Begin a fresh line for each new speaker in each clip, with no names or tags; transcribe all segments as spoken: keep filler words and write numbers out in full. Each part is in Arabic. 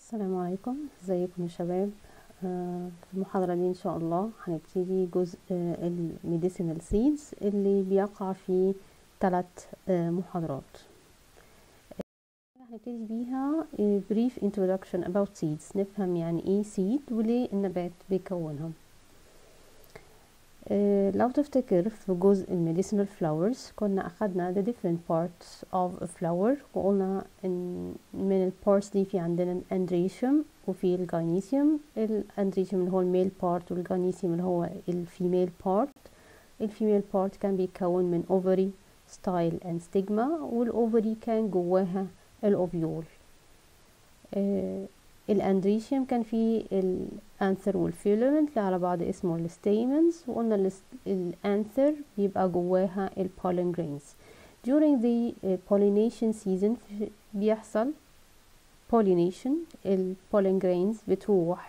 السلام عليكم، ازيكم يا شباب. آه في المحاضرة دي ان شاء الله هنبتدي جزء آه الميديسينال سيدز اللي بيقع في ثلاث آه محاضرات. هنبتدي بيها آه brief introduction about seeds، نفهم يعني ايه seed وليه النبات بيكونها. آه لو تفتكر في جزء الميديسينال flowers كنا اخدنا the different parts of a flower، وقلنا ان من البارتس دي في عندنا الاندريشيوم وفي الجاينيسيوم. الاندريشيوم اللي هو الميل بارت والجاينيسيوم اللي هو الفيميل بارت. الفيميل بارت كان بيتكون من اوفري ستايل اند ستيجما، والاوفري كان جواها الاوفيول. آه الاندريشيوم كان فيه الانثر والفيلامنت اللي على بعض اسمه الستيمنز، وقلنا الانثر بيبقى جواها البولين جرينز. during the uh, pollination season بيحصل pollination، البولين جرينز بتروح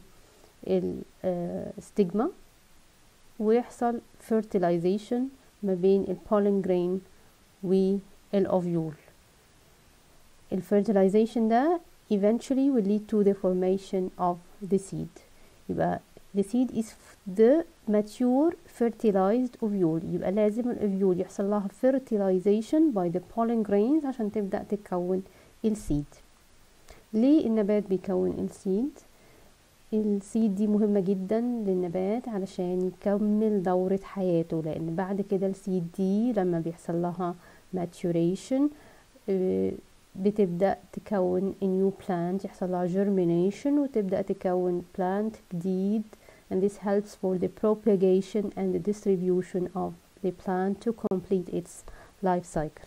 للستيجما ويحصل fertilization ما بين البولين جرين والاوفيول. الفيرتلايزيشن ده eventually will lead to the formation of the seed. يبقى the seed is the mature fertilized ovule. يبقى لازم الاوفيول يحصل لها fertilization by the pollen grains عشان تبدأ تكون السيد. ليه النبات بيكون السيد؟ السيد دي مهمة جدا للنبات علشان يكمل دورة حياته، لان بعد كده السيد دي لما بيحصل لها maturation بتبدأ تكون a new plant، يحصل لها germination وتبدأ تكون plant جديد. and this helps for the propagation and the distribution of the plant to complete its life cycle.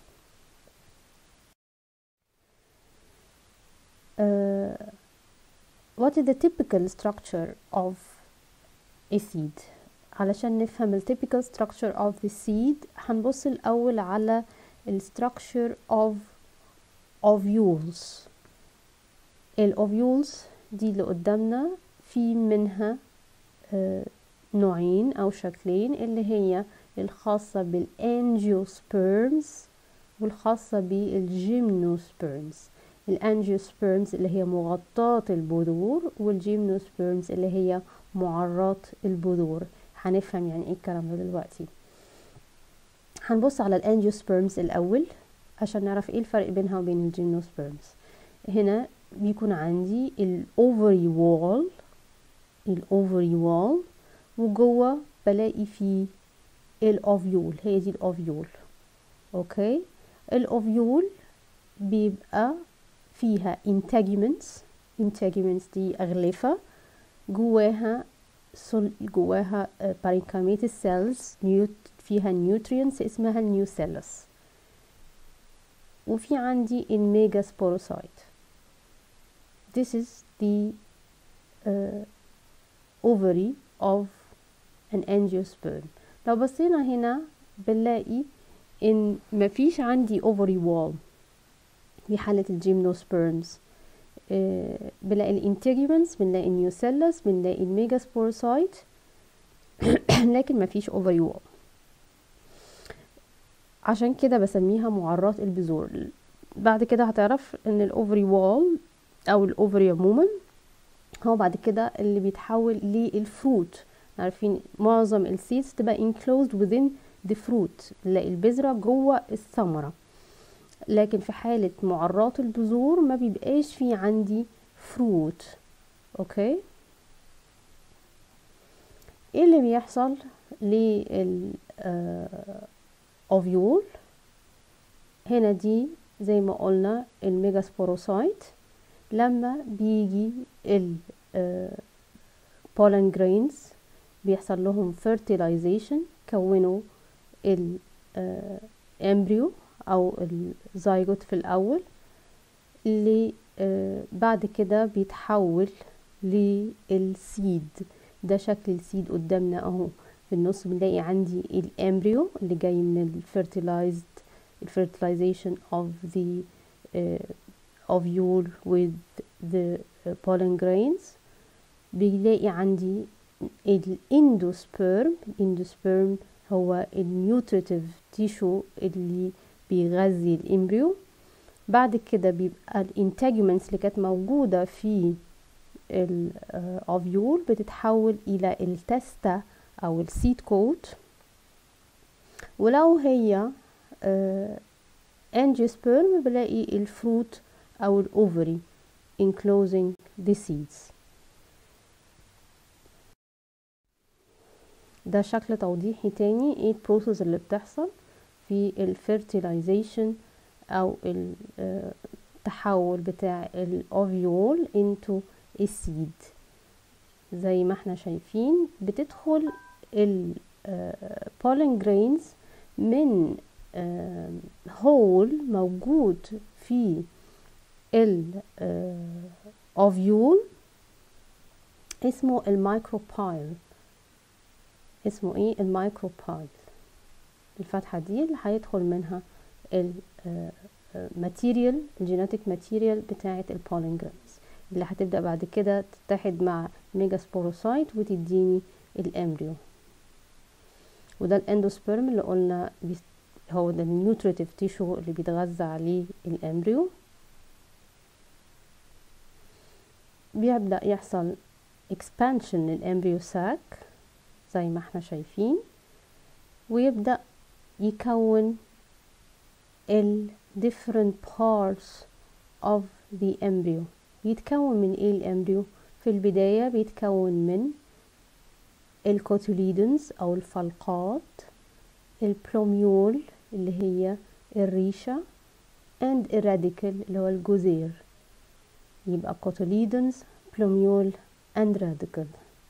Uh, what is the typical structure of a seed؟ علشان نفهم ال typical structure of the seed هنبص الأول على ال structure of ovules. الاوفيولز دي اللي قدامنا في منها آه نوعين او شكلين، اللي هي الخاصة بالانجيوسبيرمز والخاصة بالجيمنوسبيرمز. الانجيوسبيرمز اللي هي مغطاة البذور، والجيمنوسبيرمز اللي هي معرات البذور. هنفهم يعني ايه الكلام ده دلوقتي. هنبص على الانجيوسبيرمز الاول عشان نعرف ايه الفرق بينها وبين الجيمنوسبيرمز. هنا بيكون عندي الاوفري وول، الاوفري وول وجوه بلاقي فيه الاوفيول، هي دي الاوفيول. اوكي، الاوفيول بيبقى فيها integuments. integuments دي اغلفة جواها سل... جواها parenchymatous cells نيوت... فيها nutrients اسمها النيوسيلس. وفي عندي الميجا سبوروسايت. This is the uh, ovary of an angiosperm. لو بصينا هنا بنلاقي ان مفيش عندي ovary wall في حالة الجيمنوسبيرمز. uh, بنلاقي الانتيجمنتس، بنلاقي النيوسيلس، بنلاقي الميجا سبوروسايت لكن مفيش ovary wall. عشان كده بسميها معرات البذور. بعد كده هتعرف ان الاوفري وول او الاوفري عموما هو بعد كده اللي بيتحول للفروت. عارفين معظم السيدز تبقى enclosed within the fruit، نلاقي البذرة جوه الثمرة، لكن في حالة معرات البذور ما بيبقاش في عندي فروت. اوكي، ايه اللي بيحصل لل اوفيول؟ هنا دي زي ما قلنا الميجا سبوروسايت. لما بيجي ال pollen grains بيحصل لهم fertilization، كونوا الامبريو او الزيجوت في الاول، اللي بعد كده بيتحول للسيد. ده شكل السيد قدامنا اهو. في النص بنلاقي عندي الامبريو اللي جاي من الفيرتلايزد الفيرتلايزيشن of the uh, ovule with the uh, pollen grains. بنلاقي عندي الاندوسبيرم. الاندوسبيرم هو النيوتريتيف تيشو اللي بيغذي الامبريو، بعد كده بيبقى الانتاجمنتس اللي كانت موجودة في الاوفيول بتتحول الى التستا او السيد كوت، ولو هي انجيوسبيرم بلاقي الفروت او الاوفري enclosing the seeds. ده شكل توضيحي تاني ايه البروسيس اللي بتحصل في الفيرتيلايزيشن او التحول بتاع الاوفيول into a seed. زي ما احنا شايفين بتدخل البولين جرينز من هول موجود في الاوفيول اسمه الميكروبايل. اسمه ايه؟ الميكروبايل. الفتحة دي اللي هيدخل منها الماتيريال الجيناتيك ماتيريال بتاعة البولين جرينز اللي هتبدأ بعد كده تتحد مع ميجاسبوروسايت وتديني الامبريو. وده الاندوسبرم اللي قلنا هو ده النيوتريتيف تيشو اللي بيتغذى عليه الامبريو. بيبدأ يحصل expansion للامبريو ساك زي ما احنا شايفين، ويبدأ يكون ال different parts of the embryo. بيتكون من ايه الامبريو؟ في البداية بيتكون من الكوتيليدنز او الفلقات، البلوميول اللي هي الريشة، and الراديكل اللي هو الجزير. يبقى كوتيليدنز، بلوميول and radical.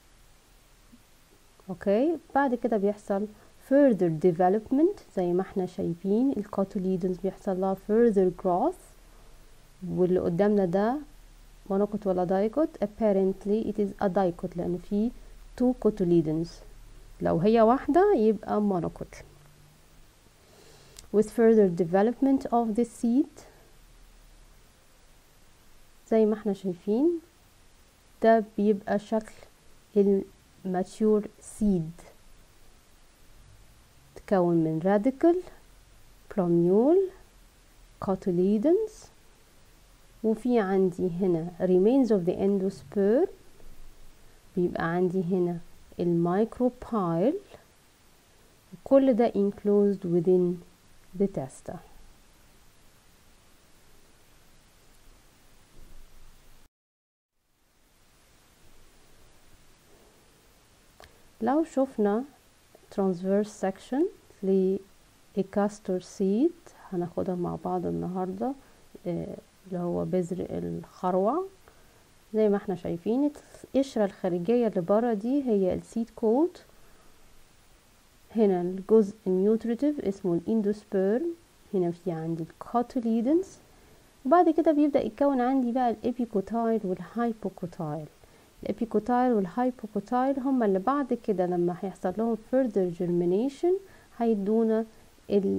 اوكي، بعد كده بيحصل further development زي ما احنا شايفين الكوتيليدنز بيحصل لها further growth، واللي قدامنا ده مونوكوت ولا دايكوت؟ apparently it is a dicot لأن فيه two cotyledons. لو هي واحدة يبقى مونوكوت. with further development of the seed زي ما احنا شايفين ده بيبقى شكل الماتيور seed، تكون من radical، plumule، cotyledons، وفي عندي هنا remains of the endosperm، بيبقى عندي هنا الميكروبايل، كل ده enclosed within the testa. لو شفنا transverse section للكاستر سيد هناخدها مع بعض النهاردة، اللي هو بذر الخروع. زي ما احنا شايفين القشرة الخارجية اللي برا دي هي السيد كوت. هنا الجزء النيوتريتيف اسمه الاندوسبيرم، هنا في عندي الكوتيليدنز، وبعد كده بيبدأ يتكون عندي بقى الابيكوتايل والهايبوكوتايل. الابيكوتايل والهايبوكوتايل هما اللي بعد كده لما هيحصل لهم further germination هيدونا ال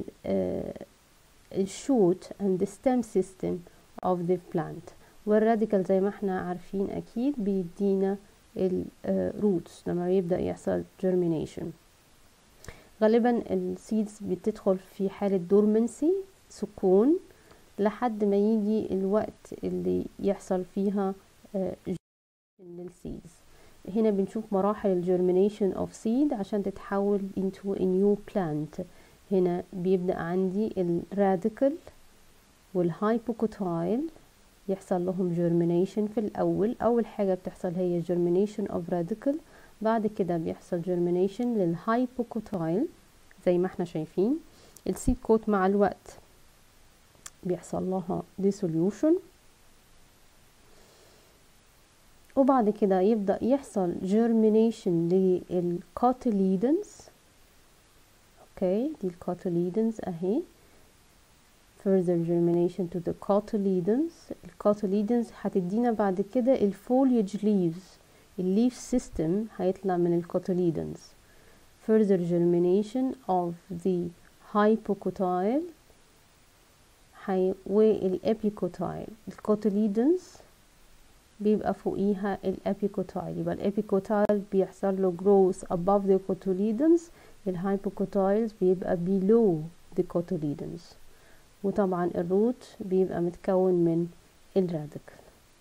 الشوت and the stem system of the plant. والراديكال زي ما احنا عارفين اكيد بيدينا الروتس لما يبدأ يحصل germination. غالبا السيدز بتدخل في حالة دورمنسي، سكون، لحد ما يجي الوقت اللي يحصل فيها للسيدز. هنا بنشوف مراحل الجيرمينيشن اوف سيد عشان تتحول into a new plant. هنا بيبدأ عندي الراديكل والهايبوكوتايل يحصل لهم germination في الأول. أول حاجة بتحصل هي germination of radical، بعد كده بيحصل germination للهايبوكوتايل زي ما احنا شايفين. السيد كوت مع الوقت بيحصل لها dissolution، وبعد كده يبدأ يحصل germination للكوتيليدنز. اوكي، دي الكوتيليدنز اهي، further germination to the cotyledons. الكوتيليدنز هتدينا بعد كده الفوليج leaves، الليف سيستم هيطلع من الكوتيليدنز. further germination of the hypocotyl هي والابيكوتايل. الكوتيليدنز بيبقى فوقيها الابيكوتايل، يبقى الابيكوتايل بيحصل له growth above the cotyledons، الهايبوكوتايلز بيبقى below the cotyledons. وطبعا الروت بيبقى متكون من الراديكال.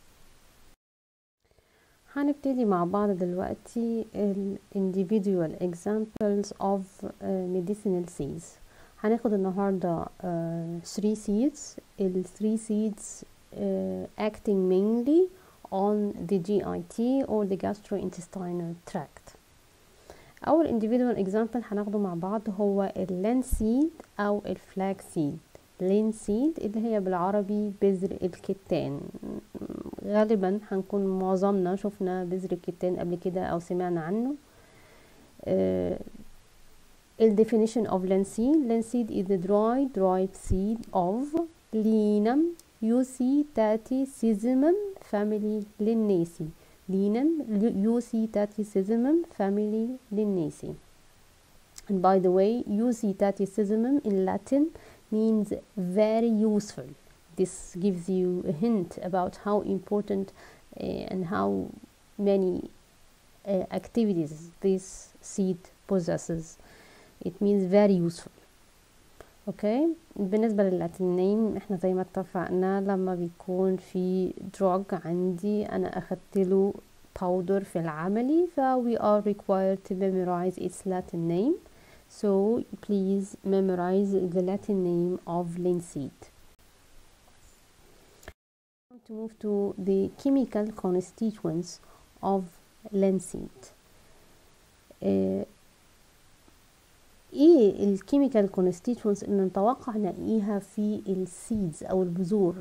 هنبتدي مع بعض دلوقتي ال individual examples of uh, medicinal seeds. هناخد النهاردة uh, three seeds. ال three seeds uh, acting mainly on the G I T or the gastrointestinal tract. أول individual example هناخده مع بعض هو ال linseed أو ال flaxseed. linseed اللي هي بالعربي بذر الكتان. غالبا هنكون معظمنا شفنا بذر الكتان قبل كده أو سمعنا عنه. uh, ال definition of linseed. linseed is the dry dried seed of Linum Eucetaticessimum family Linnaceae. Linum Eucetaticessimum family Linnaceae. And by the way, Eucetaticessimum in Latin means very useful. This gives you a hint about how important uh, and how many uh, activities this seed possesses. It means very useful. اوكي. بالنسبة لللاتين نيم احنا زي ما اتفقنا لما بيكون في drug عندي انا اخدت له powder في العملي ف we are required to memorize its Latin name. So please memorize the Latin name of linseed. To move to the chemical constituents of linseed. Uh, ايه الكيميكال كونستيتوينتس اللي نتوقع نلاقيها في السيدز او البذور؟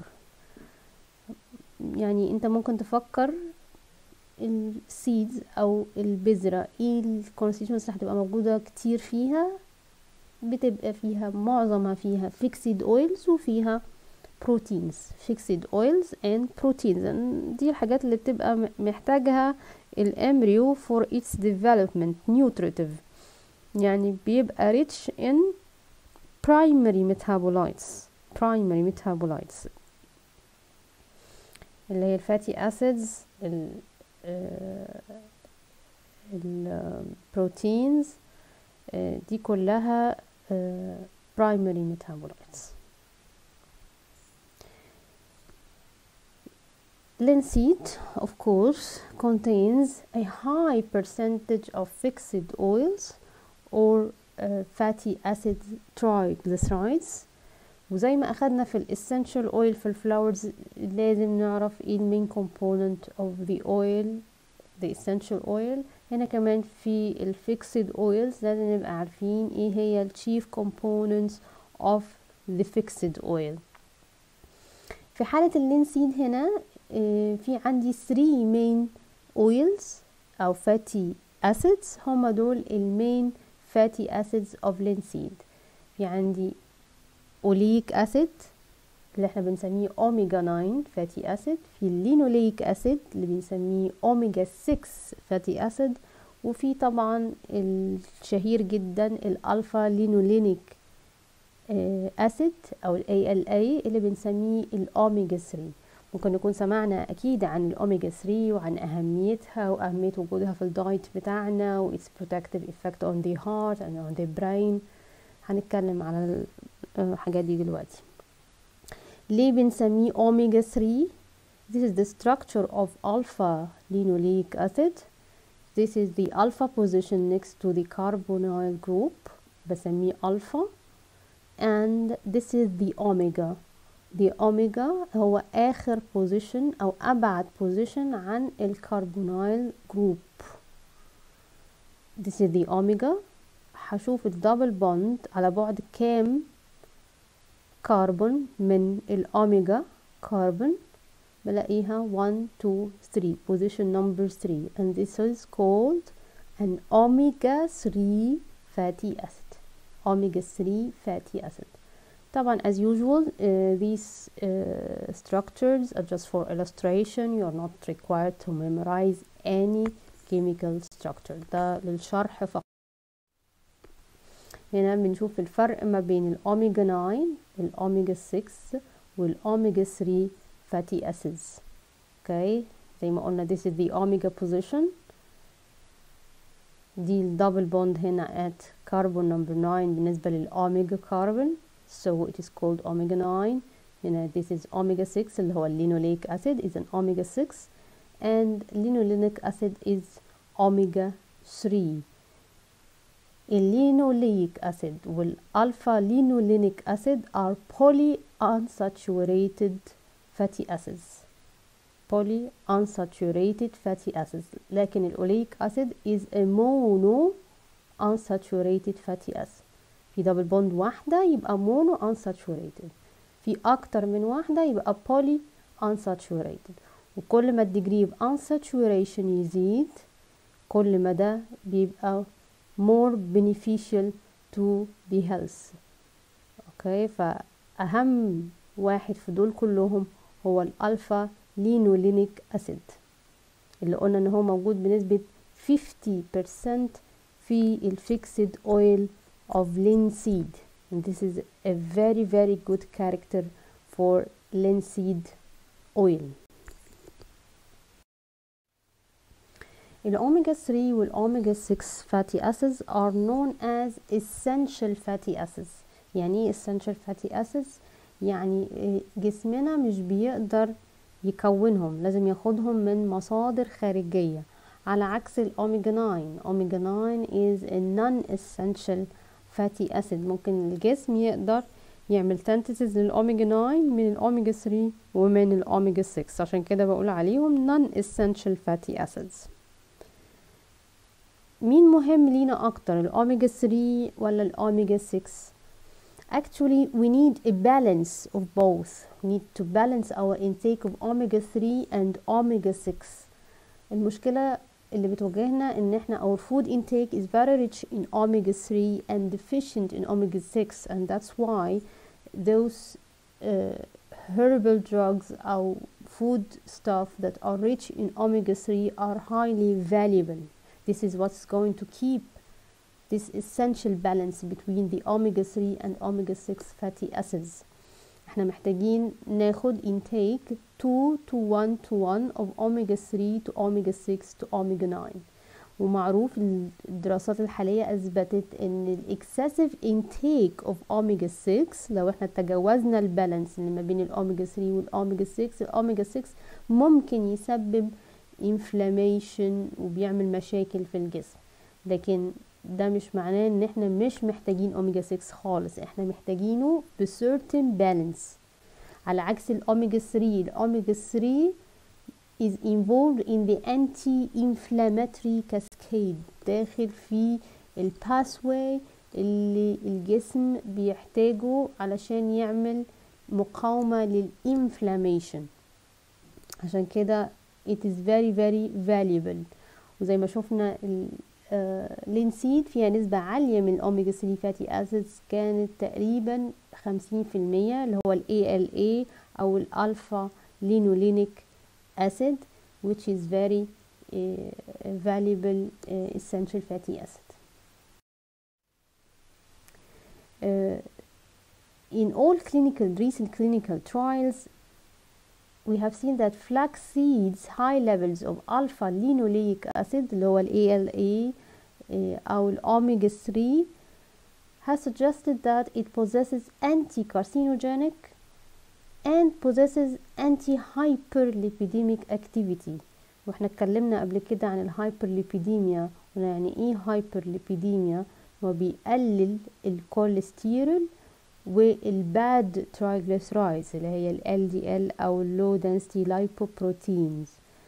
يعني انت ممكن تفكر السيدز او البذرة ايه الكونستيتوينتس اللي هتبقى موجودة كتير فيها؟ بتبقى فيها معظمها فيها fixed oils وفيها proteins. fixed oils and proteins دي الحاجات اللي بتبقى محتاجها الامبريو for its development. nutritive يعني بيبقى rich in primary metabolites. primary metabolites اللي هي الفاتي acids ال البروتينز دي كلها primary metabolites. Linseed of course contains a high percentage of fixed oils or uh, fatty acid triglycerides. وزي ما أخدنا في الessential oil في الفلاورز لازم نعرف ايه المين component of the oil the essential oil. هنا كمان في الفيكسد oils لازم نبقى عارفين ايه هي ال chief components of the fixed oil. في حالة اللينسيد هنا اه في عندي three main oils أو fatty acids. هما دول المين fatty acids of linseed. في عندي oleic acid اللي احنا بنسميه omega nine fatty acid. في linoleic acid اللي بنسميه omega six fatty acid. وفي طبعا الشهير جدا الالفا لينولينيك acid او ال إيه إل إيه اللي بنسميه الاوميجا three. ممكن نكون سمعنا اكيد عن الاوميجا three وعن اهميتها واهمية وجودها في الدايت بتاعنا و its protective effect on the heart and on the brain. هنتكلم على الحاجات دي دلوقتي. ليه بنسميه اوميجا three؟ This is the structure of alpha linoleic acid. This is the alpha position next to the carbonyl group. بسميه alpha. And this is the omega. The omega هو آخر position أو أبعد position عن الكربونيل group. This is the omega. هشوف الدبل بوند على بعد كام كربون من الأوميجا كربون. بلاقيها one two three position number three and this is called an omega three fatty acid. omega three fatty acid. طبعا as usual uh, these uh, structures are just for illustration. You are not required to memorize any chemical structure. ده للشرح فقط. هنا بنشوف الفرق ما بين الأوميجا nine الأوميجا six والأوميجا three fatty acids. okay زي ما قلنا this is the omega position. دي الدبل بوند هنا at carbon number nine بالنسبة للأوميجا carbon. so it is called omega nine. هنا this is omega six اللي هو linoleic acid is an omega six, and linolenic acid is omega three. اللينوليك acid والalpha linolenic acid are polyunsaturated fatty acids. polyunsaturated fatty acids. لكن الأوليك acid is a monounsaturated fatty acid. في دبل بوند واحدة يبقى monounsaturated، في أكتر من واحدة يبقى polyunsaturated. وكل ما الديجري of unsaturation يزيد كل ما ده بيبقى more beneficial to the health. اوكي، فأهم واحد في دول كلهم هو الألفا لينولينيك أسيد اللي قلنا ان هو موجود بنسبة fifty percent في الفيكسد oil of linseed, and this is a very very good character for linseed oil. الأوميجا three والأوميجا six fatty acids are known as essential fatty acids. يعني essential fatty acids يعني جسمنا مش بيقدر يكونهم، لازم ياخدهم من مصادر خارجية، على عكس الأوميجا nine. أوميجا nine is a non-essential fatty acid. ممكن الجسم يقدر يعمل synthesis للأوميجا nine من الأوميجا three ومن الأوميجا six، عشان كده بقول عليهم non-essential fatty acids. مين مهم لينا أكتر، الأوميجا three ولا الأوميجا six؟ Actually, we need a balance of both. We need to balance our intake of omega three and omega six. المشكلة اللي بتواجهنا ان احنا our food intake is very rich in omega three and deficient in omega six, and that's why those uh, herbal drugs or food stuff that are rich in omega three are highly valuable. This is what's going to keep this essential balance between the omega three and omega six fatty acids. احنا محتاجين ناخد intake two to one to one of omega three to omega six to omega nine. ومعروف الدراسات الحالية أثبتت ان ال excessive intake of omega six لو احنا تجاوزنا البالانس اللي ما بين الأوميجا three والأوميجا six، الأوميجا six ممكن يسبب inflammation وبيعمل مشاكل في الجسم. لكن ده مش معناه ان احنا مش محتاجين اوميجا six خالص، احنا محتاجينه ب certain balance. على عكس الاوميجا three، الاوميجا three is involved in the anti-inflammatory cascade، داخل في الباسواي اللي الجسم بيحتاجه علشان يعمل مقاومة للإنفلاميشن. عشان كده it is very very valuable. وزي ما شفنا لينسيد فيها نسبة عالية من الأوميجا three fatty acids، كانت تقريبا خمسين في المية اللي هو ال إيه إل إيه أو الألفا لينولينيك acid, which is very uh, valuable uh, essential fatty acid. Uh, in all clinical recent clinical trials, we have seen that flax seeds high levels of alpha linoleic acid اللي هو ال إيه إل إيه uh, أو ال omega three has suggested that it possesses anti-carcinogenic and possesses anti-hyperlipidemic activity. واحنا اتكلمنا قبل كده عن الهايبرليبيديميا، يعني ايه هايبرليبيديميا؟ هو بيقلل الكوليسترول والباد ترايجليسرايدز اللي هي ال إل دي إل او اللو density lipoproteins.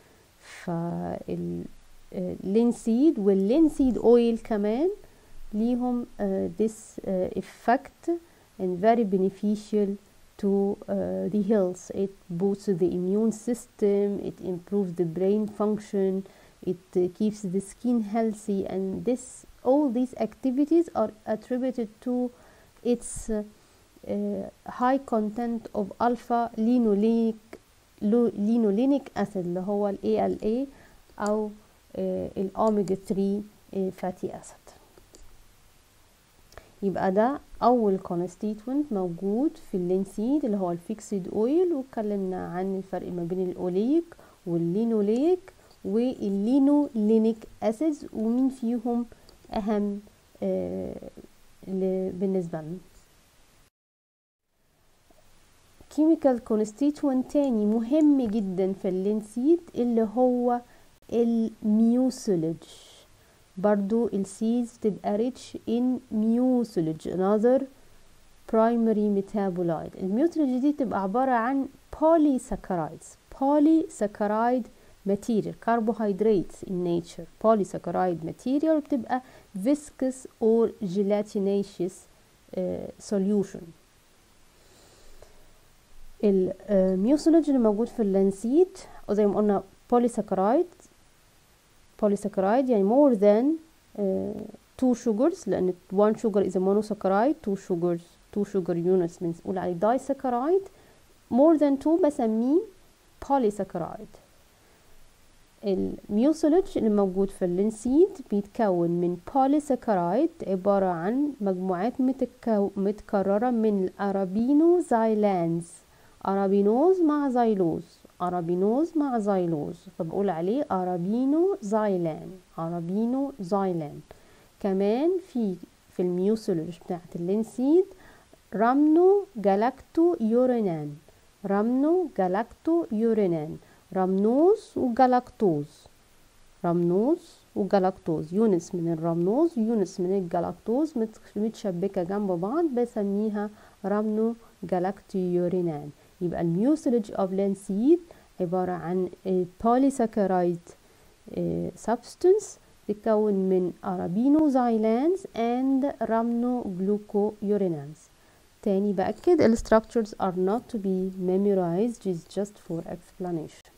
فاللينسيد واللينسيد اويل كمان ليهم uh, this uh, effect and very beneficial to uh, the health. It boosts the immune system, it improves the brain function, it uh, keeps the skin healthy, and this all these activities are attributed to its uh, uh, high content of alpha linolenic linolenic acid اللي هو ال إيه إل إيه أو ال omega three fatty acid. يبقى ده أول constituent موجود في اللينسيد اللي هو الفيكسد اويل، واتكلمنا عن الفرق ما بين الأوليك واللينوليك واللينولينيك أسيدز ومين فيهم أهم آه بالنسبة لنا. chemical constituent تاني مهم جدا في اللينسيد اللي هو الميوسيلج. برضو السيدز تبقى rich in mucilage another primary metabolite. الميوسيلج دي تبقى عبارة عن polysaccharides polysaccharide material carbohydrates in nature polysaccharide material بتبقى viscous or gelatinous uh, solution. الميوسيلج اللي موجود في اللانسيد وزي ما قلنا polysaccharide polysaccharide يعني more than uh, two sugars لأن one sugar is a monosaccharide two sugars two sugar units بنقول عليه disaccharide more than two بسميه polysaccharide. الميوسيلج اللي موجود في اللينسيد بيتكون من polysaccharide عبارة عن مجموعات متكو... متكررة من الأرابينوزايلانز أرابينوز مع زيلوز أرابينوز مع زيلوز فبقول عليه أرابينوزايلان أرابينوزايلان. كمان في في الميوسيلج بتاعت اللينسيد رامنو جالاكتو يورينان رامنو جالاكتو يورينان رامنوز وجلاكتوز رامنوز وجلاكتوز يونس من الرامنوز يونس من الجلاكتوز متشبكة جنب بعض بسميها رامنو جلاكتيورينان. يبقى الميوسيلج of linseed عبارة عن polysaccharide substance تتكون من arabinoxylans and rhamnoglucuronans. تاني بأكد ال structures are not to be memorized it's just for explanation.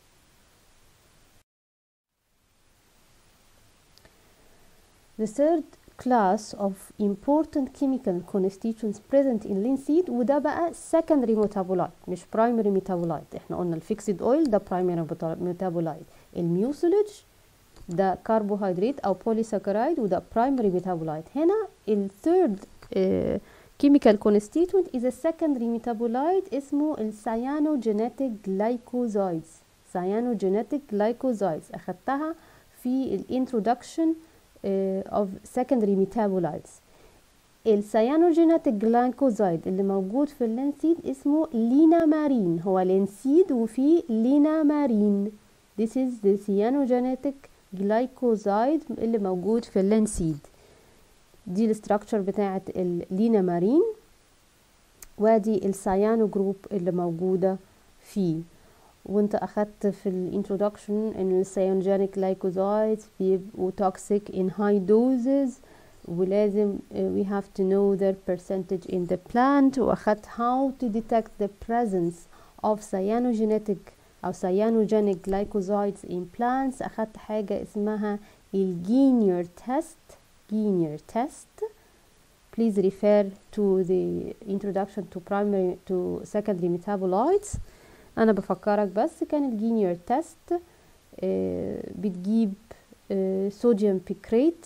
The third class of important chemical constituents present in linseed وده بقى secondary metabolite مش primary metabolite. احنا قلنا الفيكسد اويل ده primary metabolite الميوسيلج ده carbohydrate او polysaccharide وده primary metabolite. هنا ال third uh, chemical constituent is a secondary metabolite اسمه ال cyanogenetic glycosides cyanogenetic glycosides أخدتها في ال introduction uh, of secondary metabolites. ال cyanogenetic glycoside اللي موجود في اللينسيد اسمه لينامارين هو لينسيد وفيه لينامارين this is the cyanogenetic glycoside اللي موجود في اللينسيد. دي الاستراكشر بتاعت اللينامارين وادي السيانو جروب اللي موجودة فيه. وانت اخدت في الانترودكشن ان السيانوجينيك glycosides بيبقوا toxic in high doses ولازم uh, we have to know their percentage in the plant واخدت how to detect the presence of cyanogenetic او cyanogenec glycosides in plants. اخدت حاجة اسمها الجينير تيست Linear test. Please refer to the introduction to primary to secondary metabolites. أنا بفكرك بس كان الجينير تيست آه بتجيب آه صوديوم بيكريت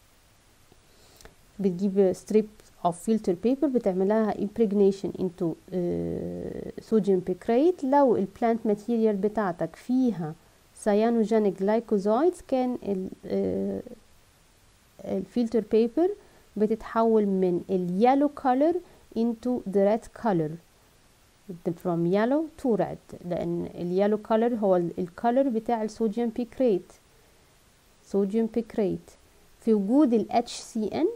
بتجيب ستريب of filter paper بتعملها impregnation into آه صوديوم بيكريت. لو البلانت ماتيريال بتاعتك فيها cyanogenec glycosides كان ال آه الفلتر بيبر بتتحول من اليالو color into the red color from yellow to red لأن اليالو color هو الكولر بتاع الصوديوم بيكريت صوديوم بيكريت. في وجود ال إتش سي إن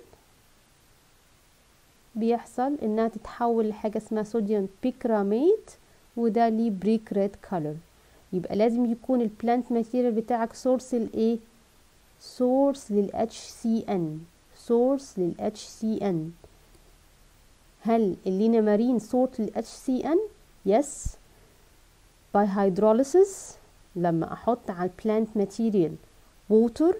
بيحصل انها تتحول لحاجة اسمها صوديوم بيكراميت وده ليه بريك ريد color. يبقى لازم يكون البلانت ماتيريال بتاعك سورس الايه source لل إتش سي إن source لل إتش سي إن. هل اللينامارين صوت لل إتش سي إن؟ yes by hydrolysis. لما احط على البلانت ماتيريال water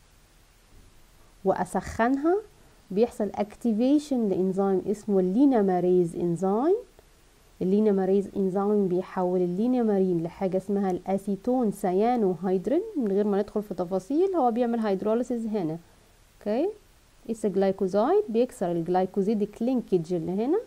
واسخنها بيحصل activation لانزيم اسمه الليناماريز انزيم. الليناماريز انزيم بيحول اللينامارين لحاجه اسمها الاسيتون سيانو هيدرين. من غير ما ندخل في تفاصيل هو بيعمل هيدروليسيس هنا. اوكي اتس جلايكوزايد بيكسر الجلايكوزيديك لينكج اللي هنا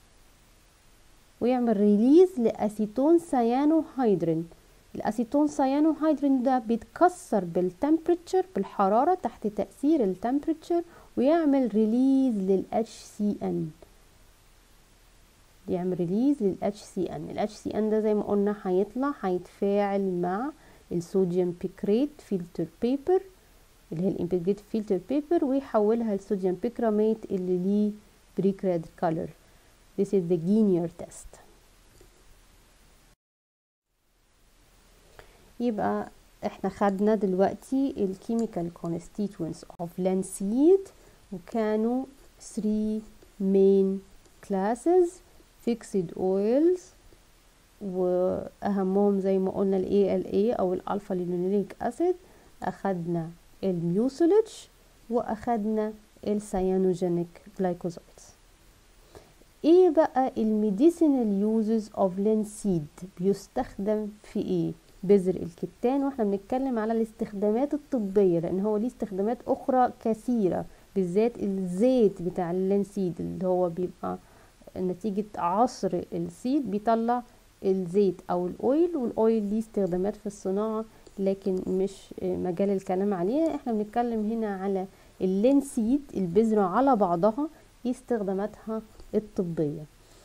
ويعمل ريليز لاسيتون سيانو هيدرين. الاسيتون سيانو هيدرين ده بيتكسر بالتمبريتشر بالحراره تحت تاثير التمبريتشر ويعمل ريليز لل إتش سي إن. يعمل ريليز لل اتش سي ان. ال اتش سي ان ده زي ما قلنا هيطلع هيتفاعل مع الصوديوم بيكريت فلتر بيبر اللي هي الامبريجيت فلتر بيبر ويحولها لصوديوم بيكراميت اللي ليه بريك ريد كولر. This is the Guignard test. يبقى احنا خدنا دلوقتي ال chemical constituents of linseed وكانوا three main classes: fixed oils واهمهم زي ما قلنا ال إيه إل إيه او الالفا لينوليك اسيد، اخدنا الميوسيلج واخدنا السيانوجينيك جلايكوزايدز. ايه بقى الميديسينال يوزز اوف لينسيد؟ بيستخدم في ايه؟ بذر الكتان، واحنا بنتكلم على الاستخدامات الطبية لان هو ليه استخدامات اخرى كثيرة، بالذات الزيت بتاع اللينسيد اللي هو بيبقى نتيجة عصر السيد بيطلع الزيت او الاويل، والاويل ليه استخدامات في الصناعة لكن مش مجال الكلام عليها. احنا بنتكلم هنا على اللينسيد البذرة على بعضها ايه استخداماتها الطبية.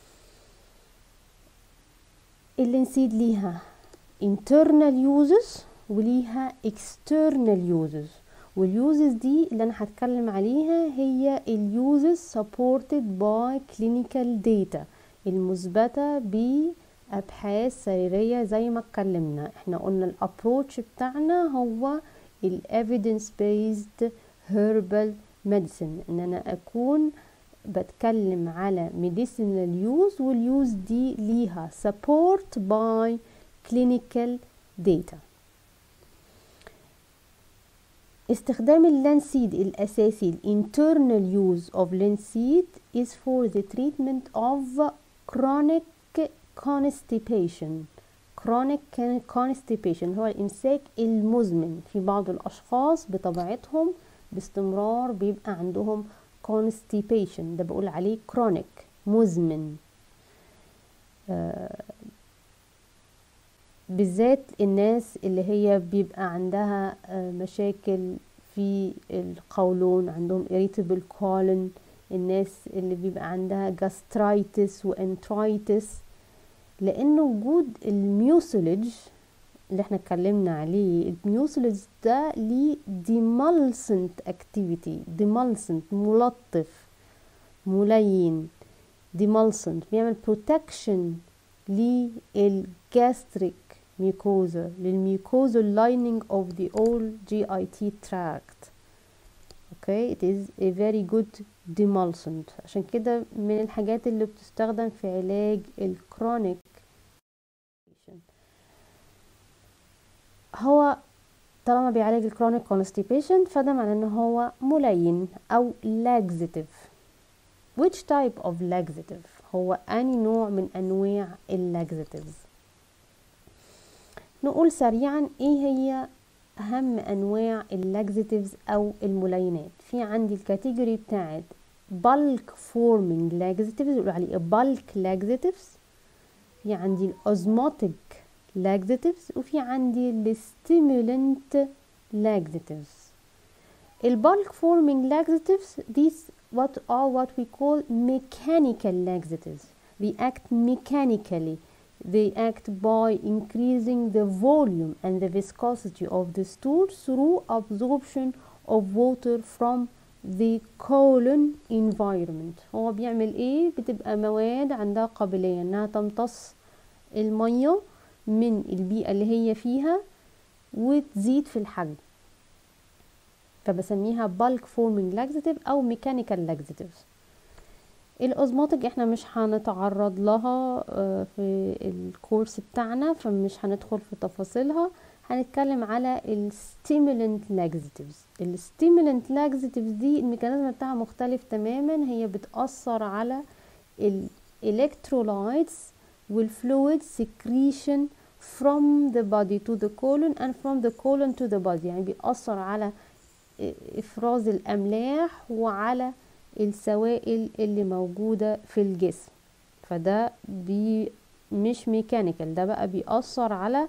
اللينسيد ليها internal uses وليها external uses، واليوزز دي اللي انا هتكلم عليها هي اليوزز supported by clinical data المثبتة بأبحاث سريرية. زي ما اتكلمنا احنا قلنا الابروتش بتاعنا هو ال evidence based herbal medicine، ان انا اكون بتكلم على medicinal use واليوز دي ليها support by clinical data. استخدام اللينسيد الأساسي ال internal use of linseed is for the treatment of chronic constipation. chronic constipation هو الإمساك المزمن. في بعض الأشخاص بطبيعتهم باستمرار بيبقى عندهم constipation، ده بقول عليه chronic مزمن. آه بالذات الناس اللي هي بيبقى عندها مشاكل في القولون، عندهم irritable colon، الناس اللي بيبقى عندها gastritis وانترايتس، لان وجود الميوسيلج اللي احنا اتكلمنا عليه، الميوسيلج ده ليه demulcent activity، demulcent ملطف ملين، demulcent بيعمل protection للجاستريك ميكوزا، للميكوزا lining of the all جي آي تي tract. okay, it is a very good demulcent. عشان كده من الحاجات اللي بتستخدم في علاج الكرونيك. هو طالما بيعالج الكرونيك constipation فده معناه ان هو ملين او laxative. which type of laxative؟ هو أني نوع من أنواع اللاكزاتيفز؟ نقول سريعا ايه هي أهم أنواع اللاكزاتيفز أو الملينات. في عندي الكاتيجوري بتاعت bulk forming laxatives يقول عليه bulk laxatives، في عندي osmotic laxatives، وفي عندي stimulant laxatives. bulk forming laxatives these what are what we call mechanical laxatives. They act mechanically. They act by increasing the volume and the viscosity of the stool through absorption of water from the colon environment. هو بيعمل ايه؟ بتبقى مواد عندها قابلية انها تمتص المية من البيئة اللي هي فيها وتزيد في الحجم، فبسميها bulk forming laxative او mechanical laxatives. الاوزموتيك احنا مش هنتعرض لها في الكورس بتاعنا فمش هندخل في تفاصيلها، هنتكلم على الستيمولنت لاكزاتيفز. الستيمولنت لاكزاتيفز دي الميكانيزم بتاعها مختلف تماما، هي بتأثر على الالكترولايتس والفلويد secretion from the body to the colon and from the colon to the body، يعني بيأثر على افراز الاملاح وعلى السوائل اللي موجودة في الجسم. فده بي مش ميكانيكال، ده بقى بيأثر على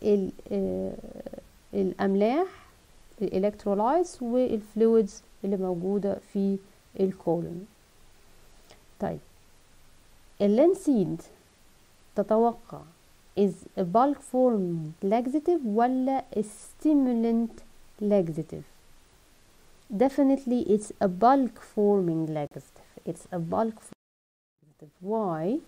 الاملاح الالكترولايتس والفلويدز اللي موجودة في الكولون. طيب اللينسيد تتوقع is a bulk forming laxative ولا a stimulant laxative؟ Definitely it's a bulk forming laxative. It's a bulk forming laxative. Why؟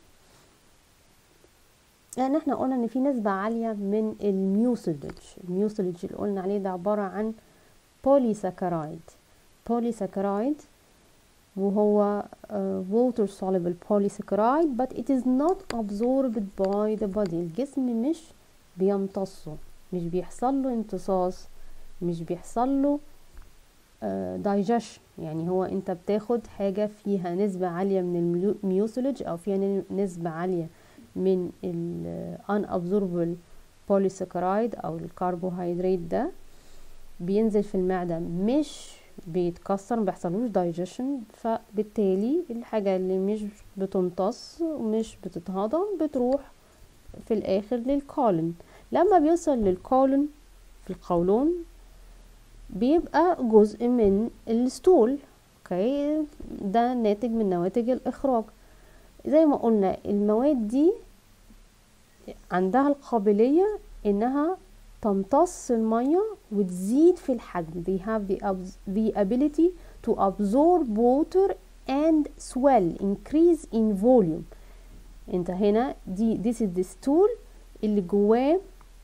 لأن احنا قلنا ان في نسبة عالية من الميوسيلج. الميوسيلج اللي قلنا عليه ده عبارة عن polysaccharide. polysaccharide وهو uh, water soluble polysaccharide but it is not absorbed by the body. الجسم مش بيمتصه، مش بيحصل له امتصاص، مش بيحصل له uh, digestion. يعني هو انت بتاخد حاجة فيها نسبة عالية من الميوسيلج او فيها نسبة عالية من ال unabsorbable polysaccharide او الكربوهيدرات ده، بينزل في المعدة مش بيتكسر، مبيحصلوش digestion، فبالتالي الحاجة اللي مش بتمتص ومش بتتهضم بتروح في الاخر للكولون. لما بيوصل للكولون في القولون بيبقى جزء من الستول. اوكي، ده ناتج من نواتج الاخراج. زي ما قلنا المواد دي عندها القابلية انها تمتص المية وتزيد في الحجم. they have the, the ability to absorb water and swell, increase in volume. انت هنا دي this is the stool اللي جواه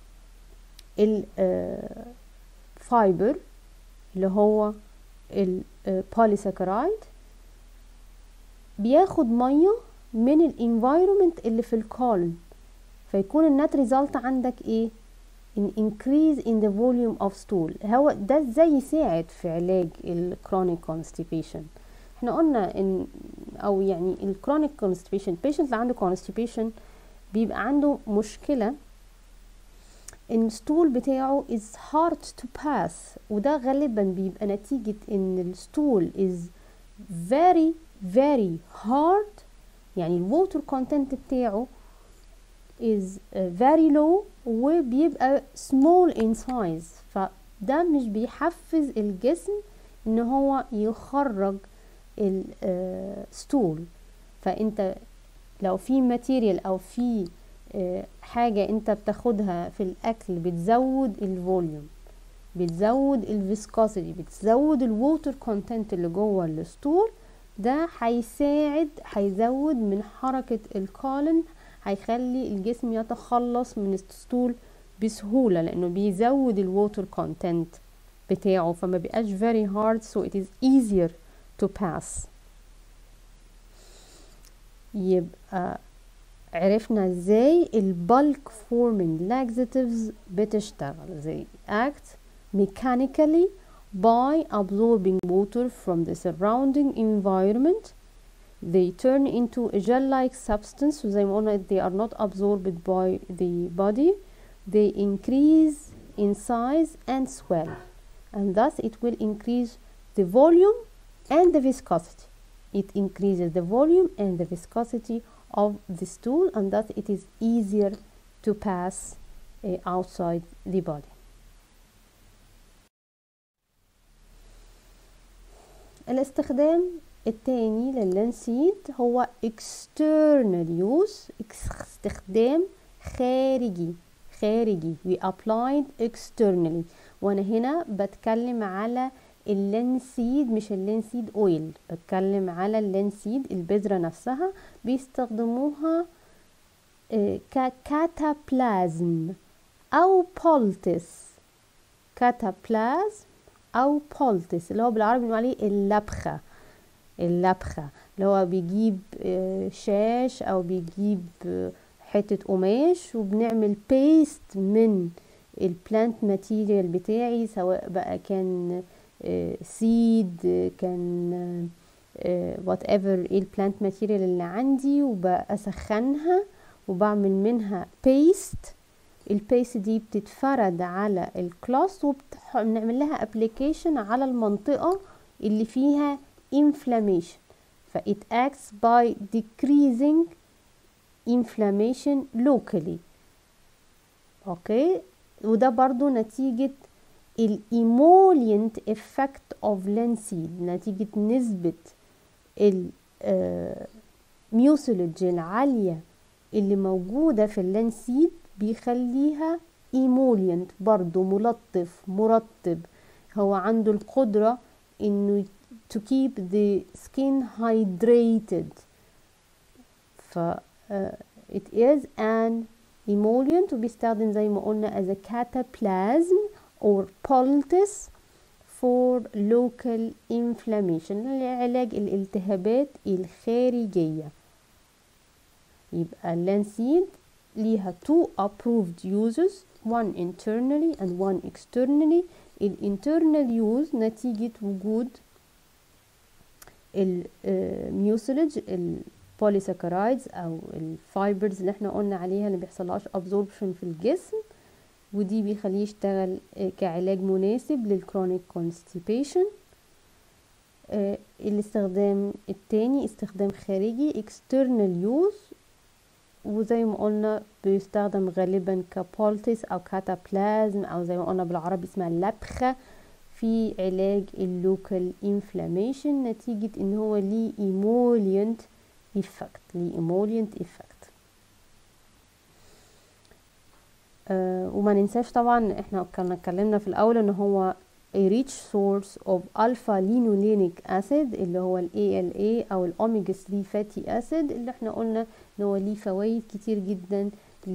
الفايبر اللي هو البوليساكرايد، بياخد مية من الانفايرومنت اللي في الكولون، فيكون النت ريزلت عندك ايه؟ an increase in the volume of stool. هو ده ازاي يساعد في علاج الكرونيك constipation؟ احنا قلنا ان او يعني الكرونيك constipation patient اللي عنده constipation بيبقى عنده مشكلة ان الستول بتاعه is hard to pass، وده غالبا بيبقى نتيجة ان الستول is very very hard، يعني الووتر كونتنت بتاعه is very low وبيبقى small in size، فده مش بيحفز الجسم ان هو يخرج الستول. فانت لو في ماتيريال او في حاجة انت بتاخدها في الاكل بتزود الفوليوم، بتزود الفيسكوسيتي، بتزود الووتر كونتنت اللي جوه الستول، ده هيساعد هيزود من حركة الكولون، هيخلي الجسم يتخلص من الستول بسهولة لانه بيزود الووتر كونتنت بتاعه، فما بيبقاش very hard so it is easier to pass. يبقى عرفنا ازاي البالك forming laxatives بتشتغل. they act mechanically by absorbing water from the surrounding environment. They turn into a gel-like substance, وزي ما قلنا they are not absorbed by the body. They increase in size and swell, and thus it will increase the volume and the viscosity. It increases the volume and the viscosity of the stool, and thus it is easier to pass uh, outside the body. الاستخدام التاني لللينسيد هو external use، استخدام خارجي خارجي we applied externally. وانا هنا بتكلم على اللينسيد مش اللينسيد اويل، بتكلم على اللينسيد البذرة نفسها، بيستخدموها ككاتابلازم او بولتس. كاتابلازم او بولتس اللي هو بالعربي بنقول عليه اللبخة. اللبخة اللي هو بيجيب شاش او بيجيب حتة قماش وبنعمل بيست من البلانت ماتيريال بتاعي، سواء بقى كان سيد كان وات ايفر ايه البلانت ماتيريال اللي عندي، وبسخنها وبعمل منها بيست. البيست دي بتتفرد على الكلاس وبنعمل لها ابليكيشن على المنطقة اللي فيها inflammation، ف it acts by decreasing inflammation locally. اوكي، وده برضو نتيجة الإيمولينت effect of linseed، نتيجة نسبة ال الميوسيلج العالية اللي موجودة في اللانسيد بيخليها ايمولينت، برضو ملطف مرطب. هو عنده القدرة انه to keep the skin hydrated. ف uh, it is an emollient وبيستخدم زي ما قلنا as a cataplasm or poultice for local inflammation لعلاج الالتهابات الخارجية. يبقى اللانسيد ليها two approved uses, one internally and one externally. الinternal use نتيجة وجود الميوسيلج البوليساكرايدز او الفايبرز اللي احنا قلنا عليها اللي بيحصلهاش absorption في الجسم، ودي بيخليه يشتغل كعلاج مناسب للكرونيك كونستيبيشن. الاستخدام التاني استخدام خارجي external use، وزي ما قلنا بيستخدم غالبا كبولتس او كاتابلازم او زي ما قلنا بالعربي اسمها اللبخة في علاج اللوكال انفلاميشن نتيجة ان هو ليه ايمولينت افكت ليه ايمولينت افكت. أه وما ننساش طبعا احنا كنا اتكلمنا في الاول ان هو a rich source of alpha linolenic acid اللي هو ال إيه إل إيه او الاوميجا ثلاثة fatty acid اللي احنا قلنا ان هو ليه فوائد كتير جدا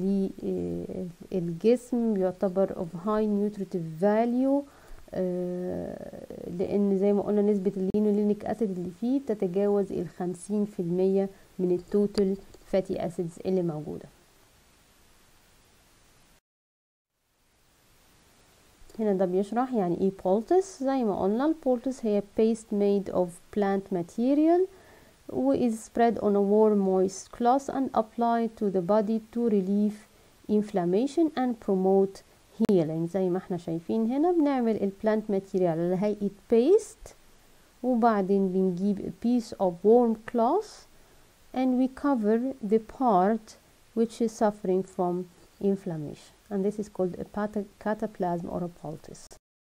للجسم، يعتبر of high nutritive value لان زي ما قلنا نسبة اللينولينيك اسيد اللي فيه تتجاوز الخمسين في المية من التوتال فاتي اسيدز اللي موجودة. هنا ده بيشرح يعني ايه poultice. زي ما قلنا البولتس هي paste made of plant material و is spread on a warm moist cloth and applied to the body to relieve inflammation and promote healing. زي ما احنا شايفين هنا بنعمل البلانت ماتيريال على هيئة paste وبعدين بنجيب a piece of warm cloth and we cover the part which is suffering from inflammation, and this is called a cataplasm or a poultice.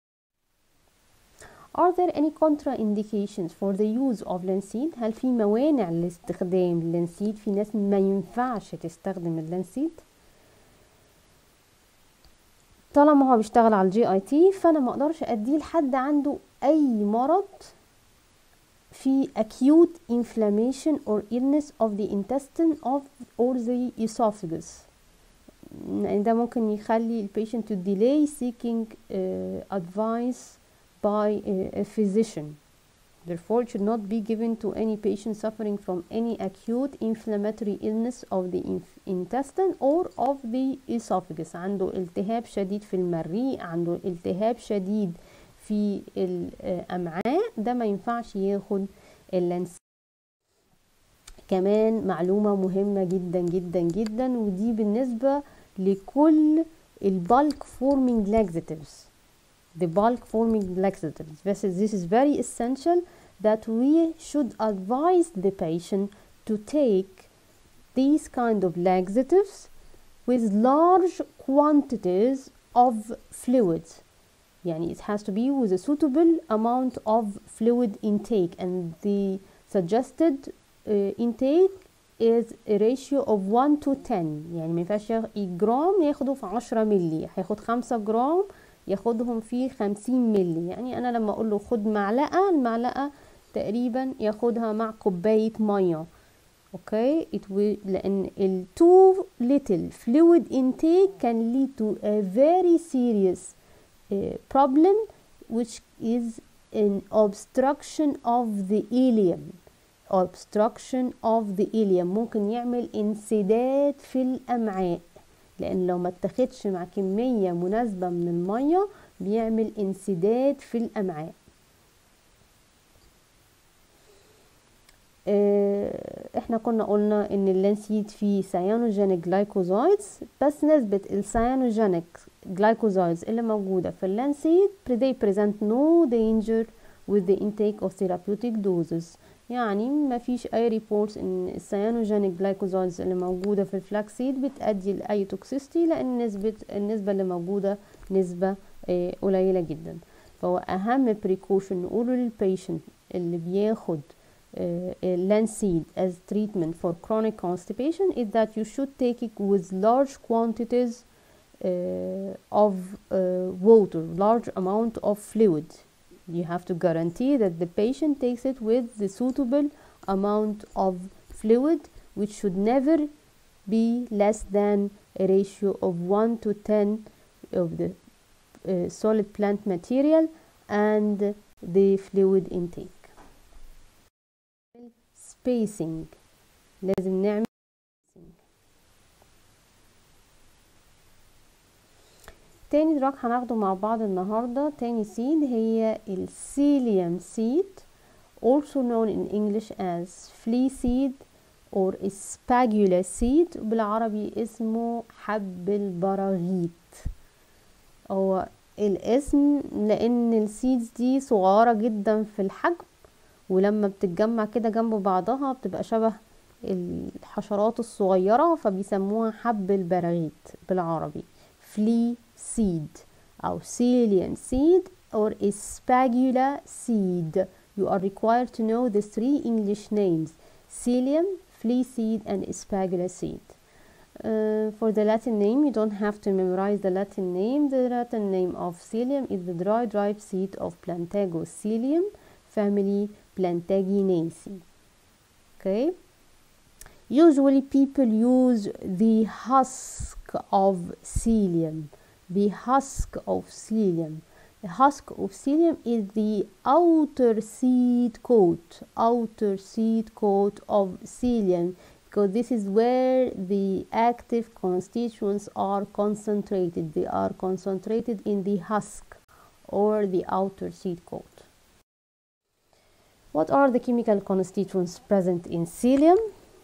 Are there any contraindications for the use of linseed؟ هل في موانع لاستخدام اللانسيد؟ في ناس ما ينفعش تستخدم اللانسيد طالما هو بيشتغل على الجي اي تي، فانا ما اقدرش اديه لحد عنده اي مرض في acute inflammation or illness of the intestine of or the esophagus. ده ممكن يخلي البيشنت to delay seeking uh, advice by a, a physician. Therefore, it should not be given to any patient suffering from any acute inflammatory illness of the intestine or of the esophagus. عنده التهاب شديد في المريء، عنده التهاب شديد في الأمعاء، ده ما ينفعش ياخد اللانسيد. كمان معلومة مهمة جدا جدا جدا ودي بالنسبة لكل البالك forming laxatives. The bulk forming laxatives. This is, this is very essential that we should advise the patient to take these kind of laxatives with large quantities of fluids. يعني it has to be with a suitable amount of fluid intake, and the suggested uh, intake is a ratio of one to ten. يعني ما ينفعش جرام ياخده في عشرة ملي، هياخد خمسة جرام ياخدهم في خمسين ملي. يعني انا لما اقول له خد معلقة، المعلقة تقريبا ياخدها مع كوباية مية. اوكي it will لان ال too little fluid intake can lead to a very serious uh, problem which is an obstruction of the ileum. obstruction of the ileum ممكن يعمل انسداد في الامعاء، لان لو ما اتخدش مع كمية مناسبة من المية بيعمل انسداد في الامعاء. احنا كنا قلنا ان اللانسيد فيه cyanogenic glycosides، بس نسبة الcyanogenic glycosides اللي موجودة في اللانسيد they present no danger with the intake of therapeutic doses. يعني ما فيش اي ريبورتس ان السيانوجينيك جلايكوزايدز اللي موجوده في الفلاكسيد بتؤدي لاي توكسيستي، لان نسبه النسبه اللي موجوده نسبه آه قليله جدا. فهو اهم بريكوشن نقوله للبيشنت اللي بياخد linseed as treatment for chronic constipation is that you should take it with large quantities uh, of uh, water, large amount of fluid. You have to guarantee that the patient takes it with the suitable amount of fluid, which should never be less than a ratio of one to ten of the uh, solid plant material and the fluid intake. spacing لازم نعمل spacing. تاني دراج هناخده مع بعض النهاردة، تاني seed هي السيليوم seed, also known in English as flea seed or spagula seed، بالعربي اسمه حب البراغيث. هو الاسم لان السيدز دي صغيرة جدا في الحجم، ولما بتتجمع كده جنب بعضها بتبقى شبه الحشرات الصغيرة، فبيسموها حب البراغيث بالعربي flea seed أو psyllium seed or spagula seed. You are required to know the three English names: psyllium, flea seed and spagula seed. Uh, for the Latin name, you don't have to memorize the Latin name. The Latin name of psyllium is the dry dried seed of Plantago-psyllium family, Plantaginaceae. Okay. Usually people use the husk of psyllium. The husk of psyllium. The husk of psyllium is the outer seed coat, outer seed coat of psyllium, because this is where the active constituents are concentrated. They are concentrated in the husk or the outer seed coat. What are the chemical constituents present in psyllium?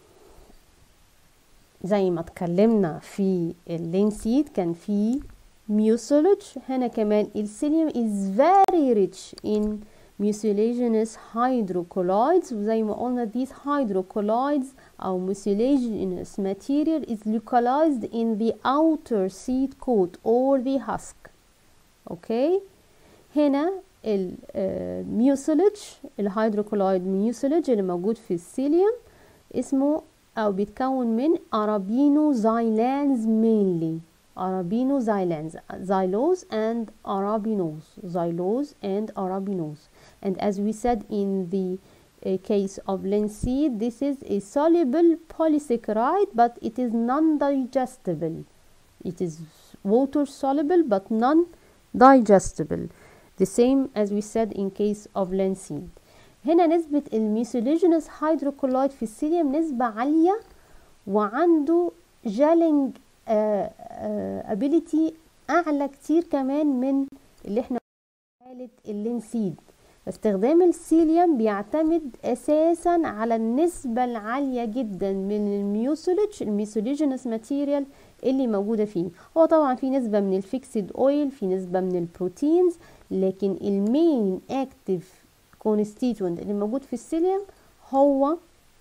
زي ما اتكلمنا في اللينسيد كان في mucilage، هنا كمان السيليوم is very rich in mucilaginous hydrocolloids، وزي ما قلنا these hydrocolloids أو mucilaginous material is localized in the outer seed coat or the husk. اوكي، هنا الميوسيلج الهيدروكولايد ميوسيلج اللي موجود في السيليوم اسمه أو بيتكون من arabinoxylans mainly. arabinoxylans, xylose and arabinose, xylose and arabinose. And as we said in the uh, case of linseed, this is a soluble polysaccharide, but it is non-digestible. It is water soluble but non-digestible. The same as we said in case of linseed. هنا نسبة الميوسيليجينوس هيدروكولايد في السيليوم نسبة عالية، وعنده جالينج ابيليتي اعلى كتير كمان من اللي احنا حالة اللينسيد. استخدام السيليوم بيعتمد اساسا على النسبة العالية جدا من الميوسيلج الميوسيليجينوس ماتيريال اللي موجودة فيه. هو طبعا في نسبة من الفيكسد اويل، في نسبة من البروتينز، لكن المين اكتيف كونستيتوينت اللي موجود في السيليوم هو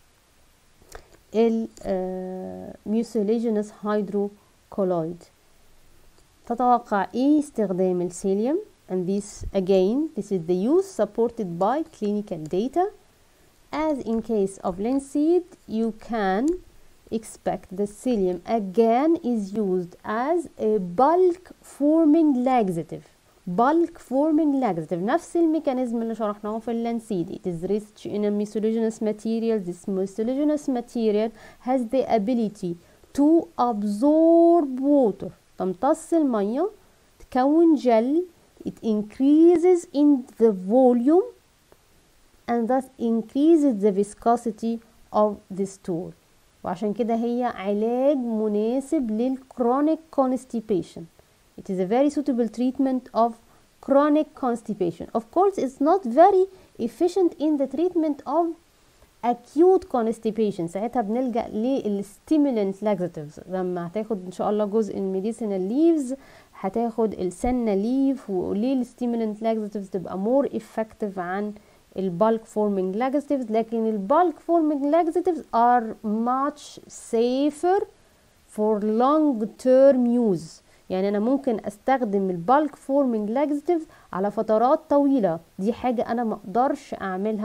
الميوسيليجينوس هيدروكولايد. تتوقع ايه استخدام السيليوم؟ and this again this is the use supported by clinical data. As in case of linseed, you can expect the psyllium again is used as a bulk forming laxative. bulk forming laxative نفس الميكانيزم اللي شرحناه في اللانسيد. It is rich in a mucilaginous material. This mucilaginous material has the ability to absorb water. تمتص المية، تكون جل. It increases in the volume and thus increases the viscosity of the stool. وعشان كده هي علاج مناسب للchronic constipation. It is a very suitable treatment of chronic constipation. Of course, it's not very efficient in the treatment of acute constipation. ساعتها بنلجأ للstimulant laxatives. لما هتاخد إن شاء الله جزء من medicinal leaves هتاخد السنة leaf، وليه الstimulant laxatives تبقى more effective عن البالك forming laxatives. لكن البالك forming laxatives are much safer for long term use. يعني انا ممكن استخدم البالك فورمينج لاكزيتيف على فترات طويله، دي حاجه انا ما اقدرش اعملها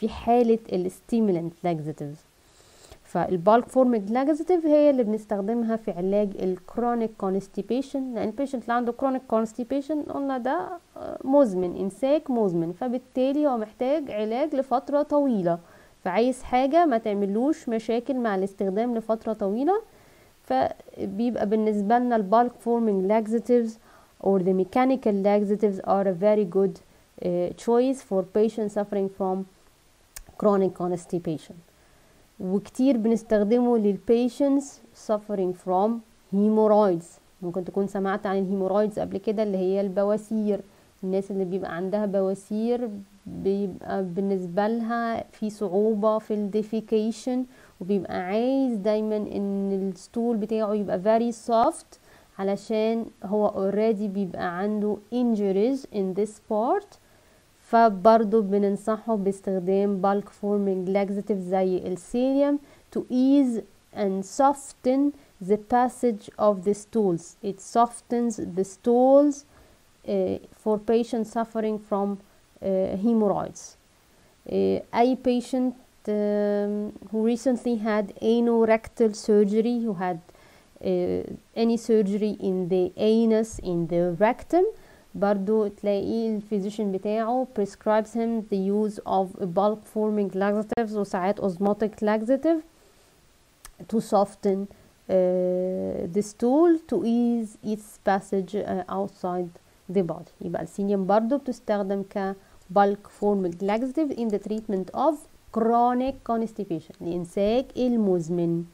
في حالة الستيمولانت لاكزاتيفز. فالبالك فورمينج لاكزاتيف هي اللي بنستخدمها في علاج الكرونيك كونستيبيشن، لان البيشنت اللي عنده كرونيك كونستيبيشن قلنا ده مزمن، امساك مزمن، فبالتالي هو محتاج علاج لفترة طويلة، فعايز حاجة ما تعملوش مشاكل مع الاستخدام لفترة طويلة. فبيبقى بالنسبة لنا البالك فورمينج laxatives or the mechanical laxatives are a very good uh, choice for patients suffering from chronic constipation. وكتير بنستخدمه للبيشنتس suffering from hemorrhoids. ممكن تكون سمعت عن الهيمورويدز قبل كده، اللي هي البواسير. الناس اللي بيبقى عندها بواسير بيبقى بالنسبة لها في صعوبة في الديفيكيشن، وبيبقى عايز دايما ان الستول بتاعه يبقى very soft، علشان هو already بيبقى عنده injuries in this part. فبرضو بننصحه باستخدام bulk forming laxatives زي السيليوم to ease and soften the passage of the stools. It softens the stools uh, for patients suffering from uh, hemorrhoids. Uh, a patient um, who recently had anorectal surgery, who had uh, any surgery in the anus, in the rectum, برضو تلاقي الفيزيشن بتاعه prescribes him the use of bulk forming laxatives وساعات osmotic laxative to soften uh, the stool to ease its passage uh, outside the body. يبقى السيليوم برضو بتستخدم ك bulk forming laxative in the treatment of chronic constipation، الإمساك المزمن.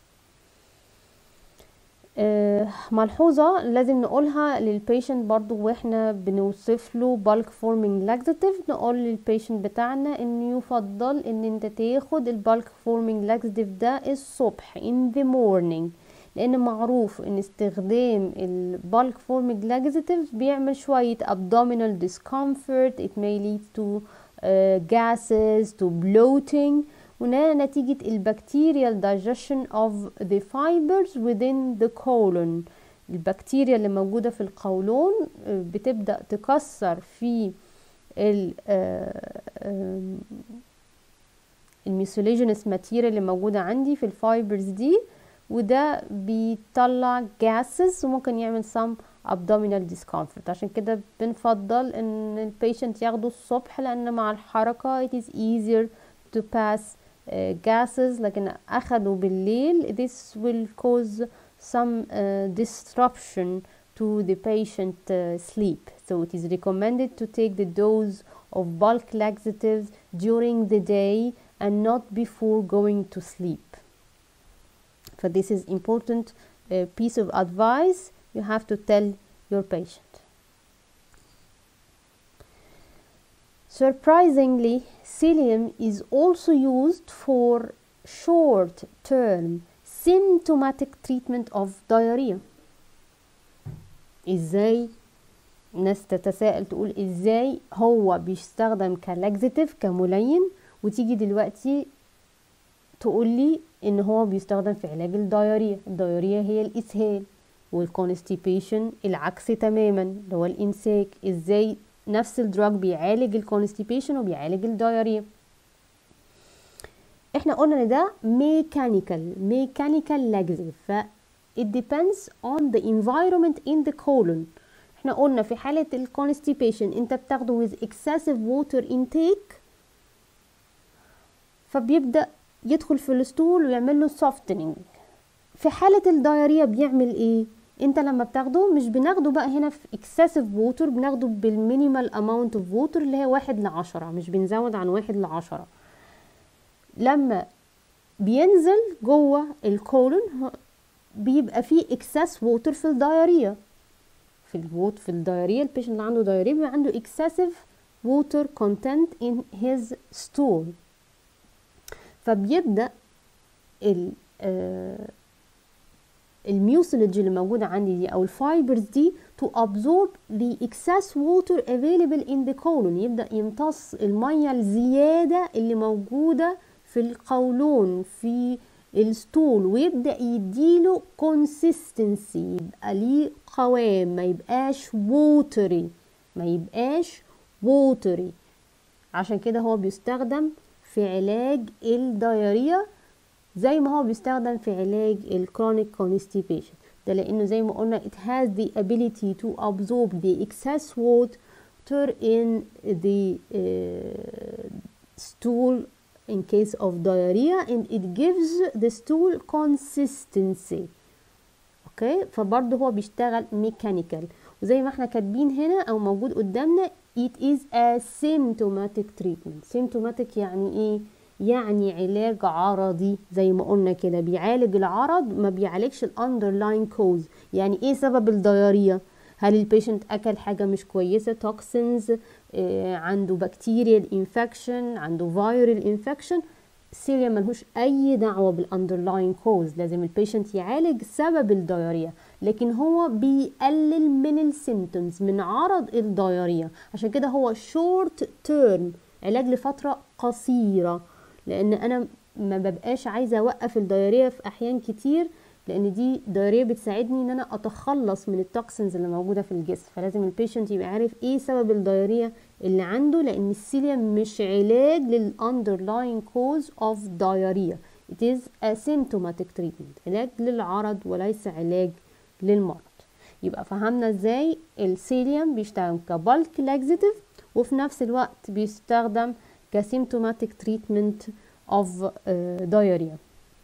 آه ملحوظة لازم نقولها للبيشنت برضو واحنا بنوصف له bulk forming laxative، نقول للبيشنت بتاعنا ان يفضل ان انت تاخد البالك forming laxative ده الصبح in the morning، لان معروف ان استخدام البالك forming laxatives بيعمل شوية abdominal discomfort. It may lead to uh, gases, to bloating، هنا نتيجة البكتيريال digestion of the fibers within the colon. البكتيريا اللي موجودة في القولون بتبدأ تكسر في الميثيليجينس ماتيريال اللي موجودة عندي في الفايبرز دي، وده بيطلع gases وممكن يعمل some abdominal discomfort. عشان كده بنفضل ان البيشنت ياخده الصبح، لان مع الحركة it is easier to pass Uh, gases. لكن أخذوا بالليل this will cause some uh, disruption to the patient uh, sleep. So it is recommended to take the dose of bulk laxatives during the day and not before going to sleep. So this is important uh, piece of advice you have to tell your patient. Surprisingly, psyllium is also used for short-term symptomatic treatment of diarrhea. ازاي؟ ناس تتساءل تقول ازاي هو بيستخدم كلاكزيتيف كملين، وتيجي دلوقتي تقول لي ان هو بيستخدم في علاج الديارية. الديارية هي الاسهال، والكونستيبيشن العكس تماما اللي هو الامساك. ازاي نفس الدراج بيعالج الكونستيبيشن وبيعالج الديارية؟ احنا قلنا ان ده ميكانيكال ميكانيكال لاكزيتيف، ف it depends on the environment in the colon. احنا قلنا في حالة الكونستيبيشن انت بتاخده with excessive water intake، فبيبدأ يدخل في الستول ويعمل له softening. في حالة الديارية بيعمل ايه؟ انت لما بتاخده مش بناخده بقى هنا في excessive water، بناخده بالمينيمال amount of water اللي هي واحد لعشرة، مش بنزود عن واحد لعشرة. لما بينزل جوه الكولون بيبقى فيه excess water في الديارية. في الووت في الديارية البيشنت اللي عنده ديارية بيبقى عنده excessive water content in his stool، فبيبدأ ال آه الميوسيلج اللي موجودة عندي دي او الفايبرز دي to absorb the excess water available in the colon. يبدأ يمتص المية الزيادة اللي موجودة في القولون في الستول، ويبدأ يديله consistency، يبقى ليه قوام، ما يبقاش watery ما يبقاش watery. عشان كده هو بيستخدم في علاج الديارية زي ما هو بيستخدم في علاج الكرونيك constipation. ده لانه زي ما قلنا it has the ability to absorb the excess water in the uh, stool in case of diarrhea and it gives the stool consistency. اوكي فبرضه هو بيشتغل ميكانيكال، وزي ما احنا كاتبين هنا او موجود قدامنا it is a symptomatic treatment. symptomatic يعني ايه؟ يعني علاج عرضي زي ما قلنا كده، بيعالج العرض ما بيعالجش الاندرلاين كوز. يعني ايه سبب الديارية؟ هل البيشنت اكل حاجة مش كويسة، توكسينز، آه عنده بكتيريال انفكشن، عنده فيرال انفكشن؟ السيليا ملهوش اي دعوة بالاندرلاين كوز، لازم البيشنت يعالج سبب الديارية، لكن هو بيقلل من السيمتومز، من عرض الديارية. عشان كده هو شورت تيرم، علاج لفترة قصيرة، لان انا ما ببقاش عايزة اوقف الديارية في احيان كتير، لان دي ديارية بتساعدني ان انا اتخلص من التوكسينز اللي موجودة في الجسم. فلازم البيشنت يبقى عارف ايه سبب الديارية اللي عنده، لان السيليا مش علاج للاندرلاين كوز اوف diarrhea. it is a symptomatic treatment، علاج للعرض وليس علاج للمرض. يبقى فهمنا ازاي السيليوم بيشتغل كبالك لاكزيتيف وفي نفس الوقت بيستخدم كسيمتوماتيك تريتمنت اوف diarrhea.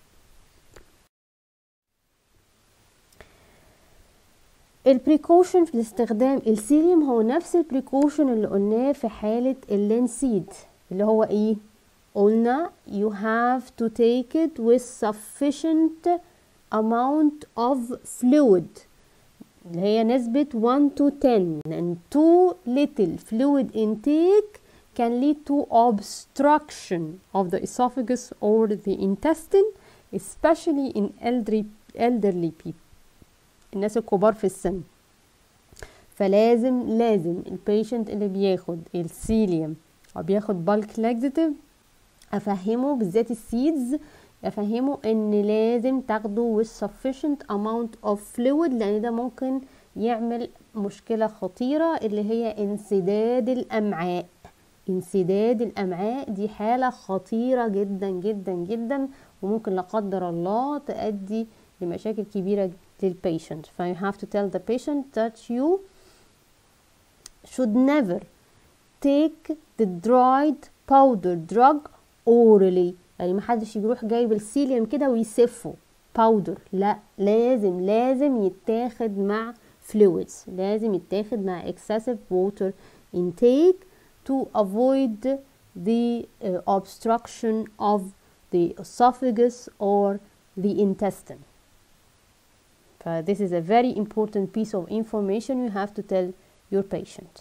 البريكوشن في استخدام السيليوم هو نفس البريكوشن اللي قلناه في حالة اللينسيد، اللي هو ايه؟ قلنا you have to take it with sufficient amount of fluid، اللي هي نسبة one to ten، لأن too little fluid intake can lead to obstruction of the esophagus or the intestine, especially in elderly, elderly people، الناس الكبار في السن. فلازم لازم البيشنت اللي بياخد السيليوم او بياخد بالك لاكزيتيف افهمه، بالذات السيدز، افهمه ان لازم تاخده with sufficient amount of fluid، لان ده ممكن يعمل مشكلة خطيرة اللي هي انسداد الامعاء. انسداد الامعاء دي حالة خطيرة جدا جدا جدا، وممكن لا قدر الله تؤدي لمشاكل كبيرة للبيشنت. ف you have to tell the patient that you should never take the dried powder drug orally. يعني محدش يروح جايب السيليوم كده ويسفه باودر، لا، لازم لازم يتاخد مع fluids، لازم يتاخد مع excessive water intake to avoid the uh, obstruction of the esophagus or the intestine. Uh, this is a very important piece of information you have to tell your patient.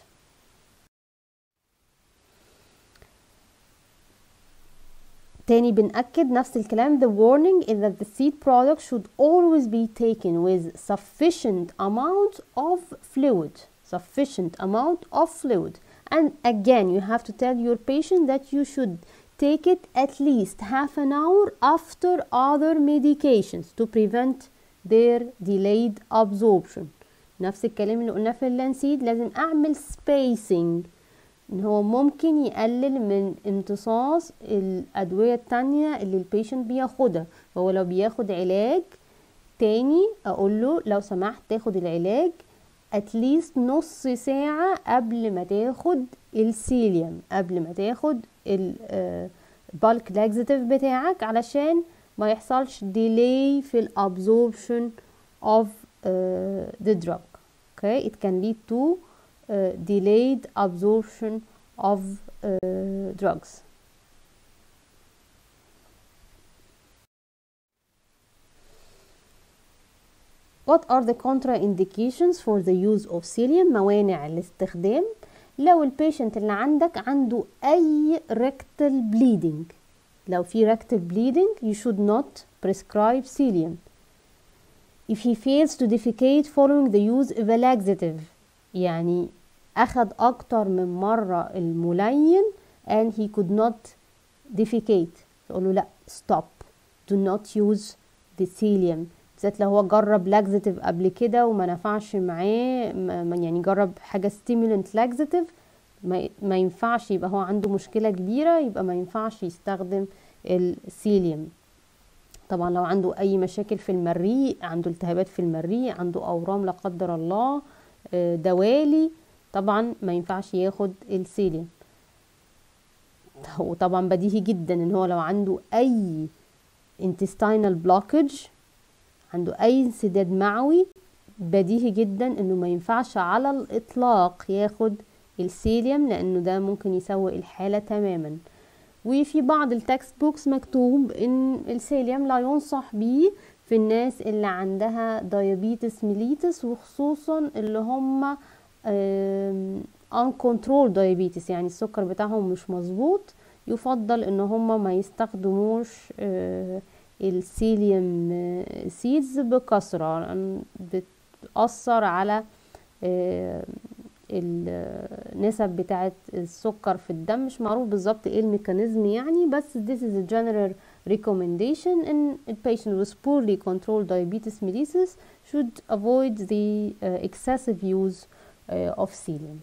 تاني بنأكد نفس الكلام. The warning is that the seed product should always be taken with sufficient amount of fluid. Sufficient amount of fluid. And again, you have to tell your patient that you should take it at least half an hour after other medications to prevent their delayed absorption. نفس الكلام اللي قلناه في اللانسيد، لازم اعمل spacing، ان هو ممكن يقلل من امتصاص الادوية التانية اللي البيشنت بياخدها. فهو لو بياخد علاج تاني اقول له لو سمحت تاخد العلاج at least نص ساعة قبل ما تاخد السيليوم، قبل ما تاخد البالك لاكزيتيف بتاعك، علشان ما يحصلش delay في الابsorption of uh, the drug. Okay, it can lead to uh, delayed absorption of uh, drugs. What are the contraindications for the use of psyllium؟ موانع الاستخدام لو البيشنت اللي عندك عنده اي rectal bleeding. لو في rectal bleeding you should not prescribe psyllium. If he fails to defecate following the use of a laxative، يعني أخد أكتر من مرة الملين and he could not defecate، تقول له لا stop، do not use the psyllium. بالذات لو هو جرب laxative قبل كده وما نفعش معاه، يعني جرب حاجة stimulant laxative، ما, ما ينفعش يبقى هو عنده مشكلة كبيرة، يبقى ما ينفعش يستخدم السيليوم. طبعا لو عنده اي مشاكل في المريء، عنده التهابات في المريء، عنده اورام لا قدر الله، دوالي، طبعا ما ينفعش ياخد السيليوم. وطبعا بديهي جدا ان هو لو عنده اي intestinal blockage، عنده اي انسداد معوي، بديهي جدا انه ما ينفعش على الاطلاق ياخد السيليوم، لانه ده ممكن يسوء الحالة تماما. وفي بعض التكست بوكس مكتوب ان السيليوم لا ينصح بيه في الناس اللي عندها دايابيتس ميليتس، وخصوصا اللي هم uncontrolled diabetes، يعني السكر بتاعهم مش مظبوط، يفضل ان هم ما يستخدموش السيليوم سيدز بكثرة، لأن بتأثر على النسب بتاعة السكر في الدم. مش معروف بالظبط ايه الميكانيزم يعني، بس this is a general recommendation in a patient with poorly controlled diabetes mellitus should avoid the uh, excessive use uh, of psyllium.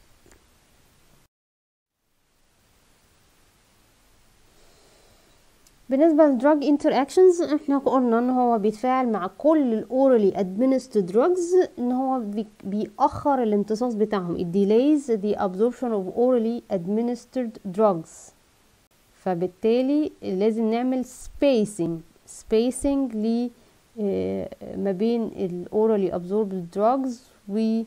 بالنسبة للدراج interactions، احنا قلنا ان هو بيتفاعل مع كل الاورالي administered drugs، ان هو بيأخر الامتصاص بتاعهم. it delays the absorption of orally administered drugs. فبالتالي لازم نعمل spacing spacing ل ما بين الاورالي absorbed drugs و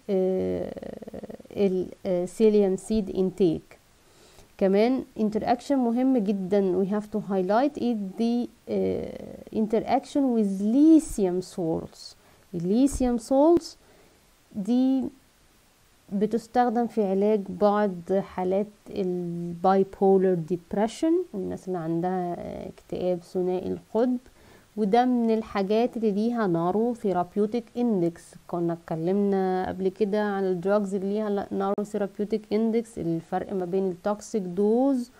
السيليوم seed intake. كمان interaction مهم جدا we have to highlight it the uh, interaction with lithium salts. الليثيوم salts دي بتستخدم في علاج بعض حالات البايبولر ديبريشن، الناس اللي عندها اكتئاب ثنائي القطب، وده من الحاجات اللي ليها نارو ثيرابيوتيك اندكس. كنا اتكلمنا قبل كده عن الدراجز اللي ليها نارو ثيرابيوتيك اندكس، الفرق ما بين التوكسيك دوز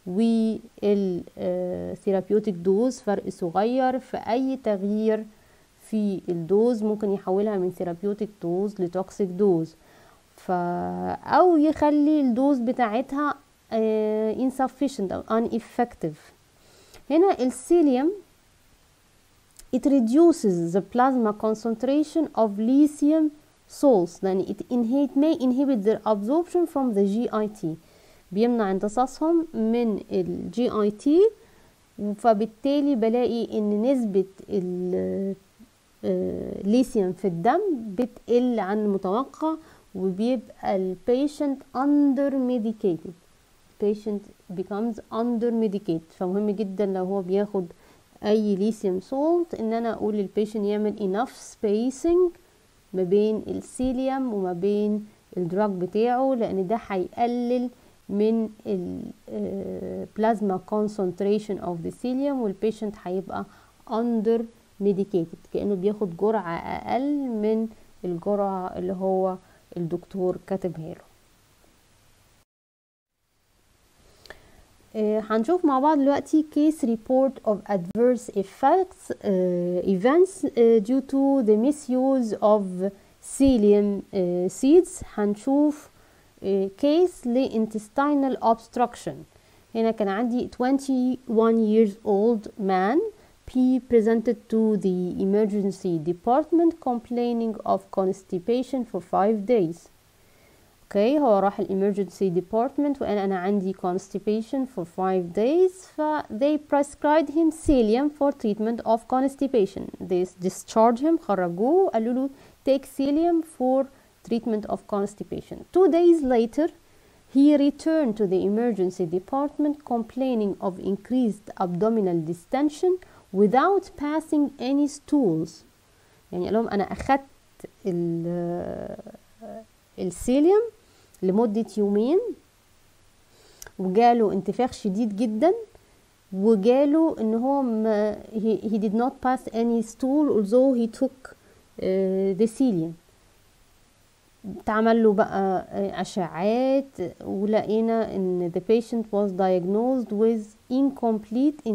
والثيرابيوتيك دوز فرق صغير، فاي تغيير في الدوز ممكن يحولها من ثيرابيوتيك دوز لتوكسيك دوز، ف او يخلي الدوز بتاعتها uh, insufficient او ineffective. هنا السيليوم it reduces the plasma concentration of lithium salts، لأن it, it may inhibit their absorption from the جي آي تي، بيمنع امتصاصهم من ال جي آي تي، فبالتالي بلاقي ان نسبة الليثيوم في الدم بتقل عن المتوقع، وبيبقى ال patient under medicated patient becomes under medicated. فمهم جدا لو هو بياخد اي ليثيوم سولت ان انا اقول للبيشنت يعمل enough spacing ما بين السيليوم وما بين الدراج بتاعه، لان ده هيقلل من البلازما concentration of the psyllium، والبيشنت هيبقى under medicated كأنه بياخد جرعة اقل من الجرعة اللي هو الدكتور كاتبها له. هنشوف مع بعض دلوقتي case report of adverse effects uh, events uh, due to the misuse of psyllium uh, seeds. هنشوف uh, case ل intestinal obstruction. هنا كان عندي twenty-one years old man. He presented to the emergency department complaining of constipation for five days. اوكي okay, هو راح الامرجنسي ديبارتمنت وقال انا عندي constipation for five days، ف they prescribed him psyllium for treatment of constipation. They discharged him، خرجوه قالوا له take psyllium for treatment of constipation. Two days later he returned to the emergency department complaining of increased abdominal distension without passing any stools. يعني قال لهم انا اخدت السيليوم لمدة يومين وجاله انتفاخ شديد جدا، وجاله ان هو ما he, he did not pass any stool although he took uh, the psyllium. تعمل له بقى اشعاعات ولقينا ان the patient was diagnosed with incomplete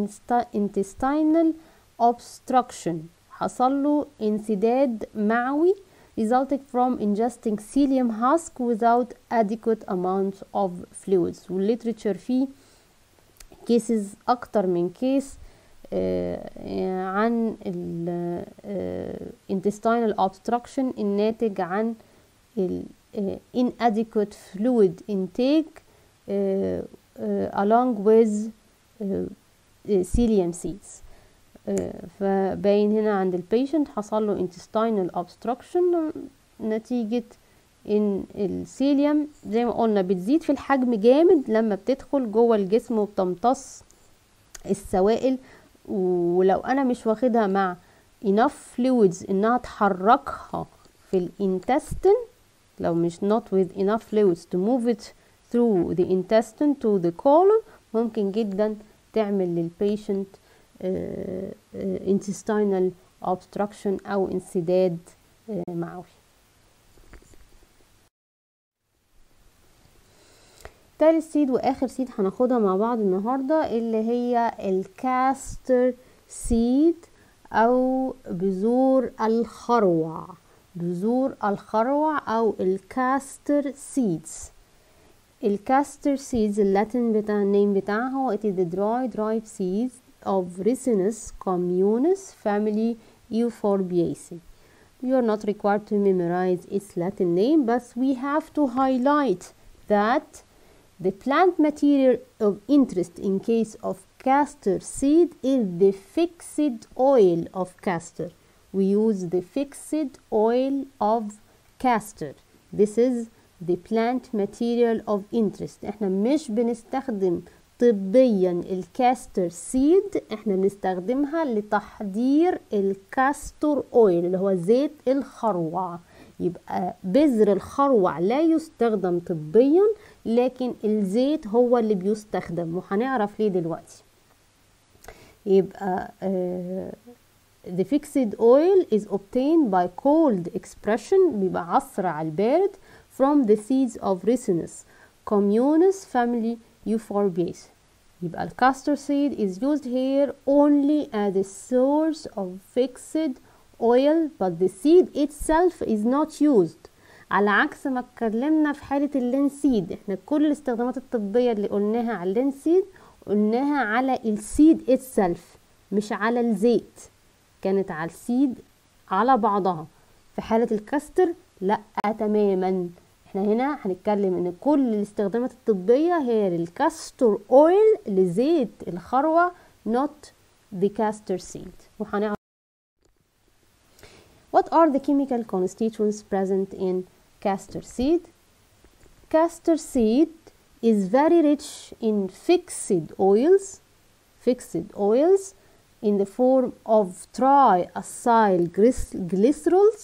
intestinal obstruction، حصل له انسداد معوي resulting from ingesting psyllium husk without adequate amount of fluids. والليتريتشر فيه cases أكتر من كيس آه عن ال آه intestinal obstruction الناتج عن ال آه inadequate fluid intake آه آه along with آه psyllium seeds. فباين هنا عند البيشنت حصل له intestinal obstruction نتيجة ان السيليوم زي ما قلنا بتزيد في الحجم جامد لما بتدخل جوه الجسم وبتمتص السوائل، ولو انا مش واخدها مع enough fluids انها تحركها في الانتستين، لو مش not with enough fluids to move it through the intestine to the colon، ممكن جدا تعمل للبيشنت Uh, uh, intestinal obstruction أو انسداد uh, معوي. تالت سيد وآخر سيد هناخدها مع بعض النهاردة اللي هي الكاستر سيد أو بذور الخروع. بذور الخروع أو الكاستر سيدز. الكاستر سيدز اللاتين بتاع النيم بتاعها it is the dried ripe seeds of Ricinus communis family Euphorbiaceae. You are not required to memorize its Latin name, but we have to highlight that the plant material of interest in case of castor seed is the fixed oil of castor. We use the fixed oil of castor. This is the plant material of interest. احنا مش بنستخدم طبيا الكاستر سيد، احنا بنستخدمها لتحضير الكاستور اويل اللي هو زيت الخروع. يبقى بذر الخروع لا يستخدم طبيا، لكن الزيت هو اللي بيستخدم، وهنعرف ليه دلوقتي. يبقى uh, the fixed oil is obtained by cold expression، بيبقى عصر على البارد from the seeds of Ricinus communis family Euphorbiaceae. يبقى الكاستر seed is used here only as a source of fixed oil, but the seed itself is not used. على عكس ما اتكلمنا في حالة اللينسيد، احنا كل الاستخدامات الطبية اللي قلناها على اللينسيد قلناها على السيد itself مش على الزيت، كانت على السيد على بعضها. في حالة الكاستر لا تماما، احنا هنا هنتكلم ان كل الاستخدامات الطبية هي الكاستور اويل لزيت الخروع not the castor seed. وهنعرف what are the chemical constituents present in castor seed. Castor seed is very rich in fixed oils fixed oils in the form of triacyl glycerols,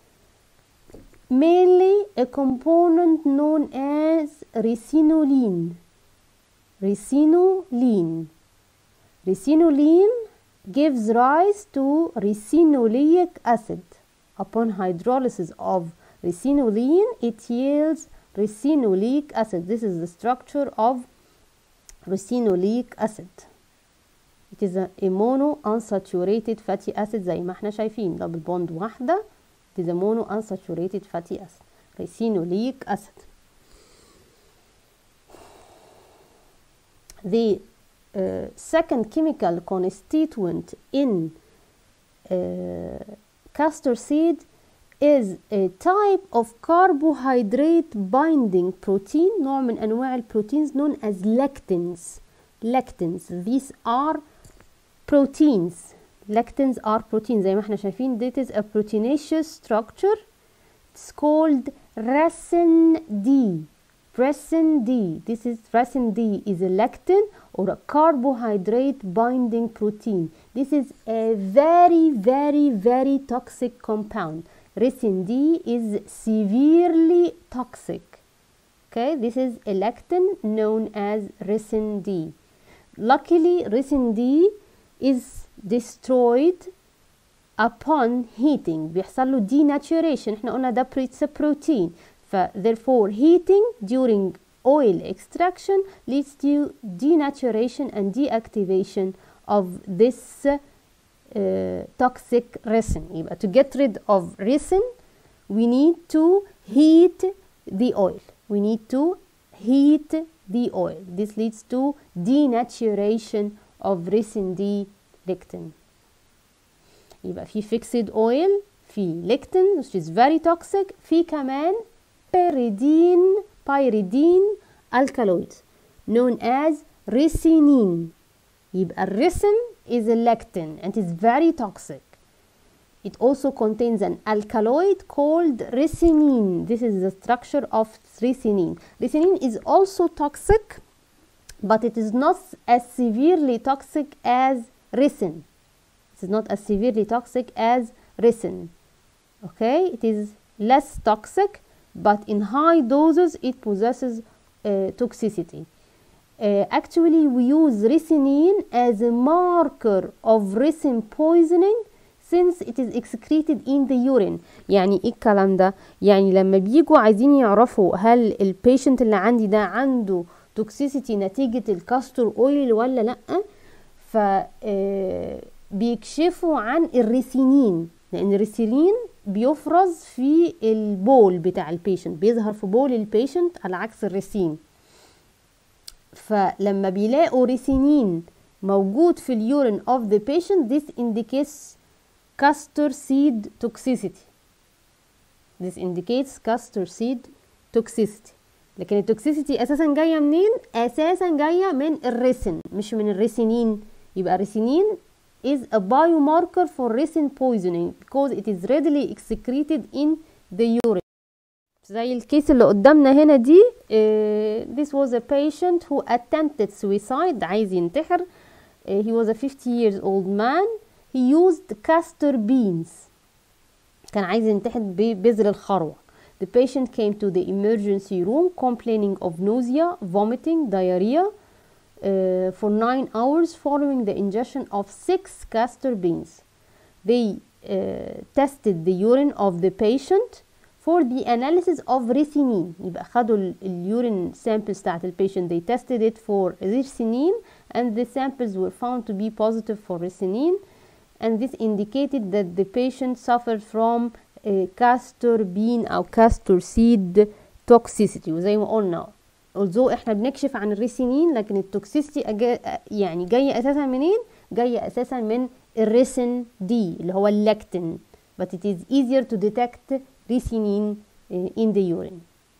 mainly a component known as ricinoline. Ricinoline. Ricinoline gives rise to ricinoleic acid. Upon hydrolysis of ricinoline, it yields ricinoleic acid. This is the structure of ricinoleic acid. It is a, a monounsaturated fatty acid زي ما احنا شايفين دبل بوند واحدة. It is a monounsaturated fatty acid, ricinoleic acid. The uh, second chemical constituent in uh, castor seed is a type of carbohydrate binding protein, نوع من أنواع البروتينز known as lectins. Lectins. These are proteins. Lectins are proteins زي ما احنا شايفين. This is a proteinaceous structure. It's called resin D. Resin D. This is resin D is a lectin or a carbohydrate binding protein. This is a very very very toxic compound. Resin D is severely toxic. Okay, this is a lectin known as resin D. Luckily, resin D is destroyed upon heating. بيحصل له denaturation. احنا قلنا ده it's a protein. ف therefore heating during oil extraction leads to denaturation and deactivation of this uh, toxic resin. يبقى to get rid of resin we need to heat the oil. We need to heat the oil. This leads to denaturation of resin D lectin. يبقى في fixed oil، في lectin which is very toxic، في كمان pyridine pyridine alkaloid known as resinine. يبقى الريسين is a lectin and is very toxic. It also contains an alkaloid called resinine. This is the structure of resinine. Resinine is also toxic, but it is not as severely toxic as resin. It is not as severely toxic as resin. Okay, it is less toxic, but in high doses it possesses uh, toxicity. Uh, actually, we use resinine as a marker of resin poisoning since it is excreted in the urine. يعني ايه الكلام ده؟ يعني لما بيجوا عايزين يعرفوا هل البيشنت اللي عندي ده عنده توكسيسيتي نتيجة الكاستور اويل ولا لأ، ف بيكشفوا عن الريسينين، لأن الريسينين بيفرز في البول بتاع البيشنت، بيظهر في بول البيشنت على عكس الريسين. فلما بيلاقوا ريسينين موجود في اليورين of the patient, this indicates castor seed toxicity. This indicates castor seed toxicity. لكن التوكسيسيتي اساسا جايه منين؟ اساسا جايه من الريسين مش من الريسينين. يبقى الريسينين is a biomarker for resin poisoning because it is readily excreted in the urine. زي الكيس اللي قدامنا هنا دي. uh, this was a patient who attempted suicide. عايز ينتحر. uh, he was a fifty years old man. He used castor beans. كان عايز ينتحر ببذر الخروع. The patient came to the emergency room complaining of nausea, vomiting, diarrhea uh, for nine hours following the ingestion of six castor beans. They uh, tested the urine of the patient for the analysis of resinine. يبقى خدوا اليورين samples بتاعت البيشنت. They tested it for resinine and the samples were found to be positive for resinine, and this indicated that the patient suffered from كاستور بين او كاستور سيد توكسيسيتي. وزي ما قلنا although احنا بنكشف عن الريسينين، لكن التوكسيسيتي يعني جايه اساسا منين؟ جايه اساسا من الريسين دي اللي هو اللاكتين. but it is easier to detect resinine in the urine.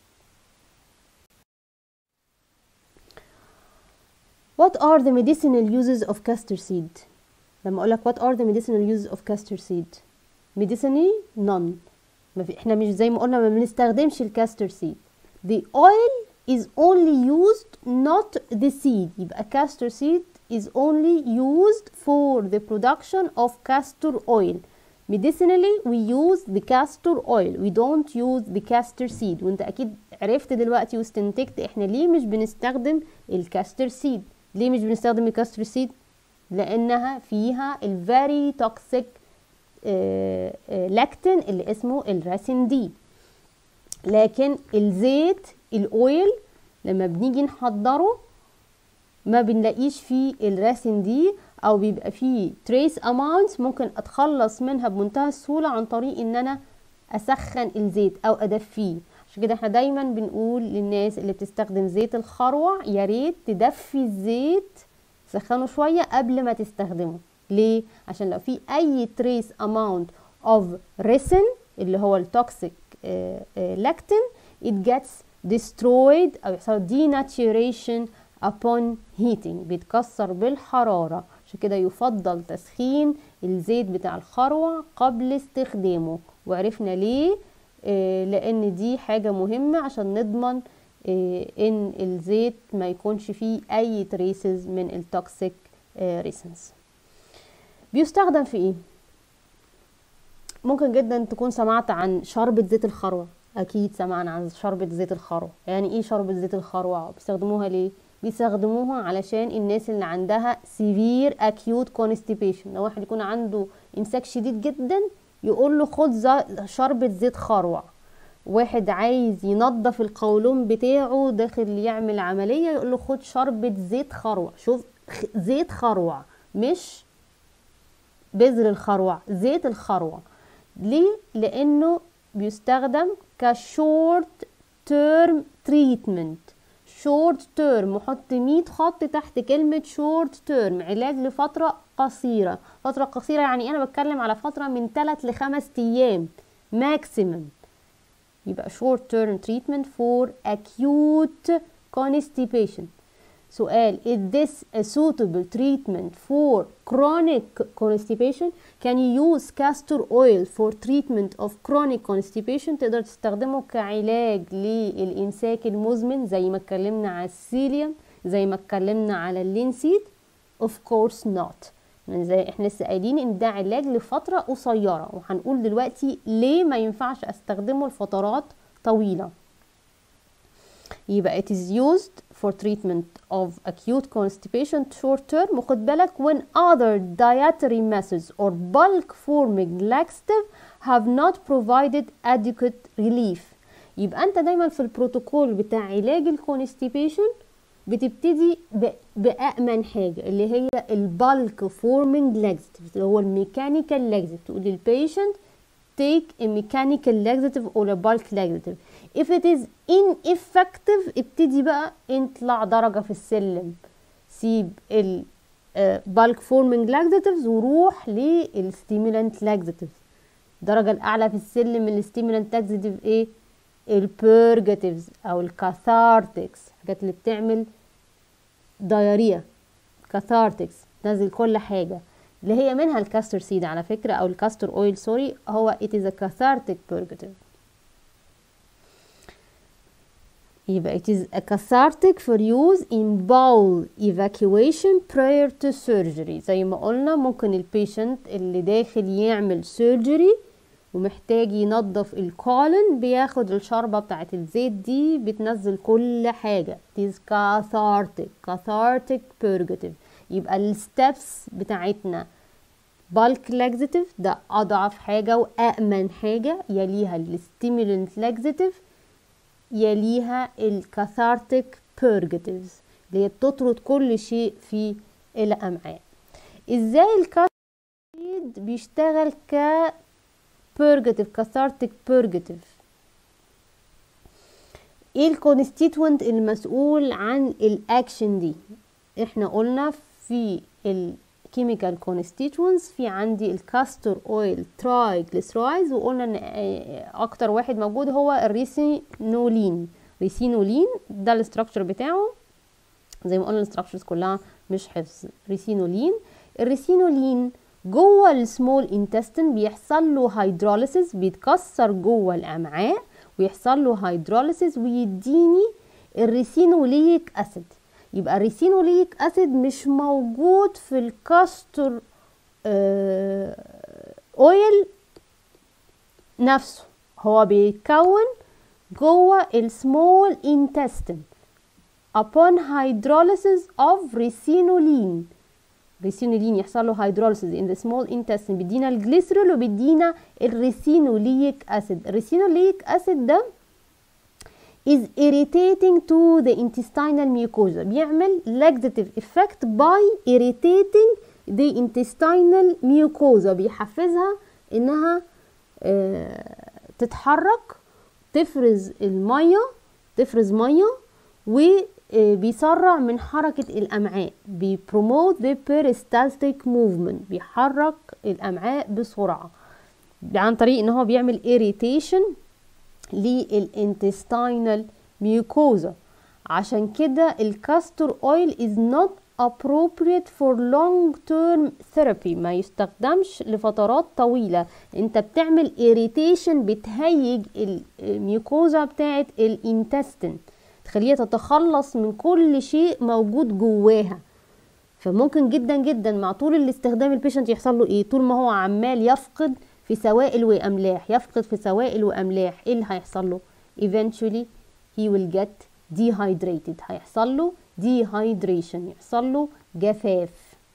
What are the medicinal uses of castor seed؟ لما اقول لك what are the medicinal uses of castor seed؟ medicinally none. احنا مش زي ما قلنا ما بنستخدمش الكاستر سيد. the oil is only used not the seed. يبقى castor seed is only used for the production of castor oil. medicinally we use the castor oil, we don't use the castor seed. وانت اكيد عرفت دلوقتي واستنتجت احنا ليه مش بنستخدم الكاستر سيد. ليه مش بنستخدم الكاستر سيد؟ لانها فيها ال very toxic لاكتين اللي اسمه الراسين دي. لكن الزيت الاويل لما بنيجي نحضره ما بنلاقيش فيه الراسين دي، او بيبقى فيه تريس اماونتس ممكن اتخلص منها بمنتهى السهوله عن طريق ان انا اسخن الزيت او ادفيه. عشان كده احنا دايما بنقول للناس اللي بتستخدم زيت الخروع يا ريت تدفي الزيت، سخنه شويه قبل ما تستخدمه. ليه؟ عشان لو في اي trace amount of resin اللي هو التوكسيك لاكتين it gets destroyed او يحصل denaturation upon heating، بيتكسر بالحرارة. عشان كده يفضل تسخين الزيت بتاع الخروع قبل استخدامه. وعرفنا ليه؟ آه لان دي حاجة مهمة عشان نضمن آه ان الزيت ما يكونش فيه اي traces من التوكسيك آه resins. بيستخدم في ايه؟ ممكن جدا تكون سمعت عن شوربة زيت الخروع. اكيد سمعنا عن شوربة زيت الخروع. يعني ايه شوربة زيت الخروع؟ بيستخدموها ليه؟ بيستخدموها علشان الناس اللي عندها severe acute constipation. لو واحد يكون عنده امساك شديد جدا يقول له خد شوربة زيت خروع. واحد عايز ينظف القولون بتاعه داخل يعمل عملية يقول له خد شوربة زيت خروع. شوف، زيت خروع مش بذر الخروع، زيت الخروع. ليه؟ لانه بيستخدم كشورت تيرم تريتمنت. شورت تيرم، حط مية خط تحت كلمة شورت تيرم، علاج لفترة قصيرة. فترة قصيرة يعني انا بتكلم على فترة من ثلاثة لخمس ايام ماكسيمم. يبقى short term treatment for acute constipation. سؤال: is this a suitable treatment for chronic constipation? Can you use castor oil for treatment of chronic constipation؟ تقدر تستخدمه كعلاج للإمساك المزمن زي ما اتكلمنا على السيليوم، زي ما اتكلمنا على اللينسيد؟ of course not. من زي احنا لسه قايلين ان ده علاج لفترة قصيرة، وهنقول دلوقتي ليه ما ينفعش استخدمه لفترات طويلة. يبقى it is used for treatment of acute constipation short term. وخد بالك when other dietary methods or bulk forming laxative have not provided adequate relief. يبقى انت دايما في البروتوكول بتاع علاج الكونستيبيشن بتبتدي بأأمن حاجة اللي هي البالك فورمينج laxative اللي هو الميكانيكال laxative. تقول للبيشنت take a mechanical laxative or a bulk laxative. if it is ineffective ابتدي بقى اطلع درجة في السلم، سيب ال bulk forming laxatives وروح للstimulant laxatives. الدرجة الأعلى في السلم من الstimulant laxative ايه؟ البيرجاتيفز أو الكاثارتكس، الحاجات اللي بتعمل دايريا. كاثارتكس نزل كل حاجة، اللي هي منها الكاستر سيد على فكرة أو الكاستر أويل سوري، هو it is a cathartic purgative. يبقى it is a cathartic for use in bowel evacuation prior to surgery. زي ما قلنا ممكن البيشنت اللي داخل يعمل surgery ومحتاج ينظف الكولن بياخد الشربة بتاعت الزيت دي بتنزل كل حاجة. it is cathartic cathartic purgative. يبقى الستبس بتاعتنا bulk laxative ده أضعف حاجة وأأمن حاجة، يليها الستيمولانت laxative، يليها الكاثارتيك purgatives اللي هي بتطرد كل شيء في الأمعاء. ازاي الكاثارتيك بيشتغل ك purgative cathartic purgative؟ ايه الكونستيتوينت المسؤول عن الاكشن دي؟ احنا قلنا في الكيميكال كونستيتوينتس في عندي الكاستور اويل ترايجليسرايدز، وقلنا ان اكتر واحد موجود هو الريسينولين. ريسينولين ده الاستراكشر بتاعه زي ما قلنا، الاستراكشرز كلها مش حفظ. ريسينولين الريسينولين جوه السمول انتستين بيحصل له هيدروليسيس، بيتكسر جوه الامعاء ويحصل له هيدروليسيس ويديني الريسينوليك اسيد. يبقى الريسينوليك اسيد مش موجود في الكاستور اه اويل نفسه، هو بيتكون جوه السمول انتستين upon hydrolysis of ricinoline. ريسينولين يحصل له هيدروليسيس in the small intestine بيدينا الجليسرول وبيدينا الريسينوليك اسيد. الريسينوليك اسيد ده is irritating to the intestinal mucosa، بيعمل laxative effect by irritating the intestinal mucosa، بيحفزها انها اه تتحرك، تفرز الميه، تفرز ميه وبيسرع من حركة الأمعاء، بيبروموت the peristaltic movement، بيحرك الأمعاء بسرعة عن طريق ان هو بيعمل irritation للintestinal mucosa. عشان كده الكاستور اويل is not appropriate for long term therapy، ما يستخدمش لفترات طويلة. انت بتعمل irritation، بتهيج الميوكوزا بتاعت الانتستين، تخليها تتخلص من كل شيء موجود جواها. فممكن جدا جدا مع طول الاستخدام البيشنت يحصل له ايه؟ طول ما هو عمال يفقد في سوائل واملاح، يفقد في سوائل واملاح، ايه اللي هيحصل له؟ eventually he will get dehydrated، هيحصل له dehydration، يحصل له جفاف.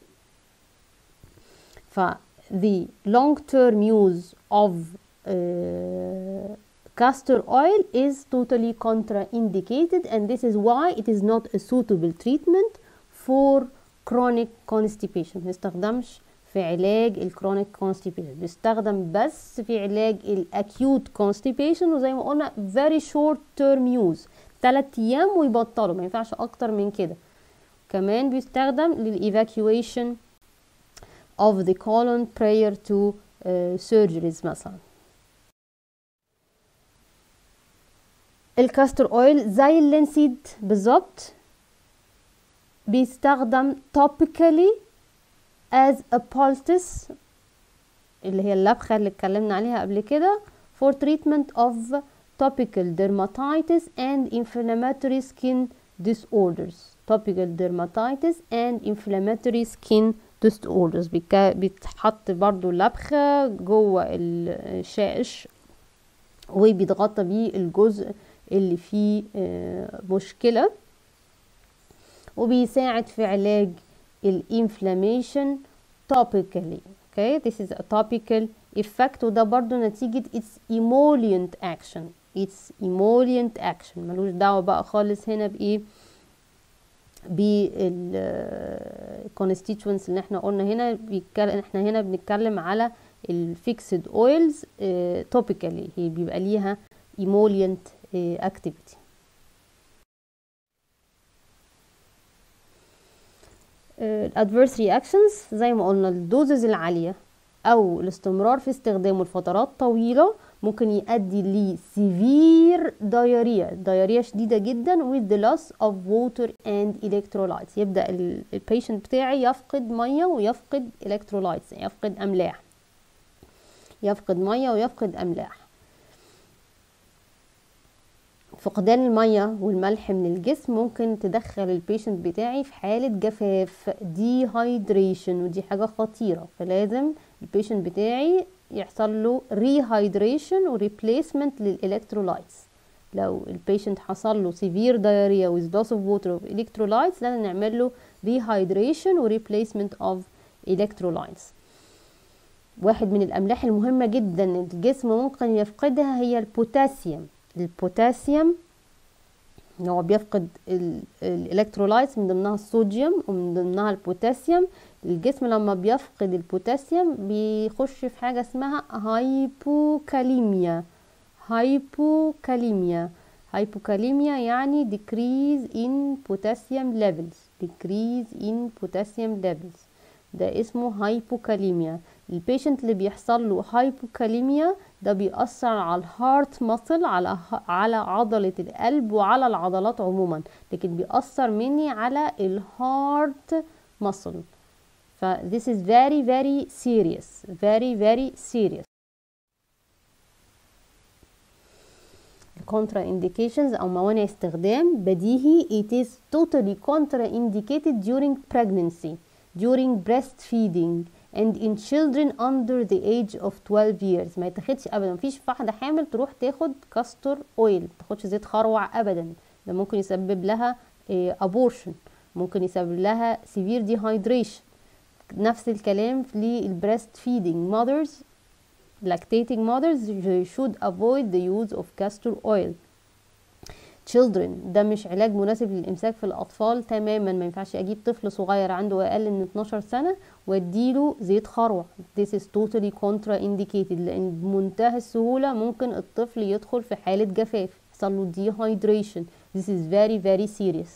ف the long term use of uh, castor oil is totally contraindicated, and this is why it is not a suitable treatment for chronic constipation. ما يستخدمش في علاج الكرونيك كونستيبيشن، بيستخدم بس في علاج الاكيوت كونستيبيشن، وزي ما قلنا very short term use، ثلاث ايام ويبطلوا، ما ينفعش اكتر من كده. كمان بيستخدم للايفاكيويشن of the colon prior to uh, surgeries مثلا. الكاستر اويل زي اللينسيد بالظبط بيستخدم topically as a poultice اللي هي اللبخة اللي اتكلمنا عليها قبل كده for treatment of topical dermatitis and inflammatory skin disorders. topical dermatitis and inflammatory skin disorders بيتحط برضو لبخة جوه الشائش وبيتغطى بيه الجزء اللي فيه مشكلة، وبيساعد في علاج الانفلاميشن topically. okay this is a topical effect، وده برضو نتيجة its emollient action. its emollient action ملوش دعوة بقى خالص هنا بايه بالconstituents اللي احنا قلنا هنا. احنا هنا بنتكلم على الفيكسد اويلز topically، هي بيبقى ليها emollient activity. الادفيرس رياكشنز زي ما قلنا الدوزز العالية او الاستمرار في استخدامه لفترات طويلة ممكن يؤدي ل severe diarrhea diarrhea شديدة جدا with the loss of water and electrolytes. يبدأ البيشنت بتاعي يفقد مية ويفقد electrolytes، يفقد املاح، يفقد مية ويفقد املاح. فقدان المية والملح من الجسم ممكن تدخل البيشنت بتاعي في حالة جفاف dehydration، ودي حاجة خطيرة، فلازم البيشنت بتاعي يحصل له rehydration و replacement للإلكترولايتس. لو البيشنت حصل له severe diarrhea with loss of water of electrolytes لازم نعمل له rehydration و replacement of electrolytes. واحد من الأملاح المهمة جدا الجسم ممكن يفقدها هي البوتاسيوم. البوتاسيوم هو بيفقد الالكترولايتس، من ضمنها الصوديوم ومن ضمنها البوتاسيوم. الجسم لما بيفقد البوتاسيوم بيخش في حاجة اسمها هايبوكاليميا. هايبوكاليميا هايبوكاليميا يعني decrease in potassium levels decrease in potassium levels ده اسمه هايبوكاليميا. البيشنت اللي بيحصل له هايبوكاليميا ده بيأثر على الهارت ماسل، على على عضلة القلب وعلى العضلات عموما، لكن بيأثر مني على الهارت ماسل. ف this is very very serious very very serious. contra indications أو موانع استخدام بديهي it is totally contraindicated during pregnancy during breastfeeding and in children under the age of twelve years. ما يتاخدش ابدا، مفيش واحده حامل تروح تاخد كاستور اويل، ما تاخدش زيت خروع ابدا، ده ممكن يسبب لها ابورشن، ممكن يسبب لها severe dehydration. نفس الكلام للبريست feeding mothers lactating mothers they should avoid the use of castor oil. children ده مش علاج مناسب للامساك في الاطفال تماما، ما ينفعش اجيب طفل صغير عنده اقل من اتناشر سنه واديله زيت خروع. this is totally contraindicated لان بمنتهى السهوله ممكن الطفل يدخل في حاله جفاف، يحصل له dehydration. this is very very serious.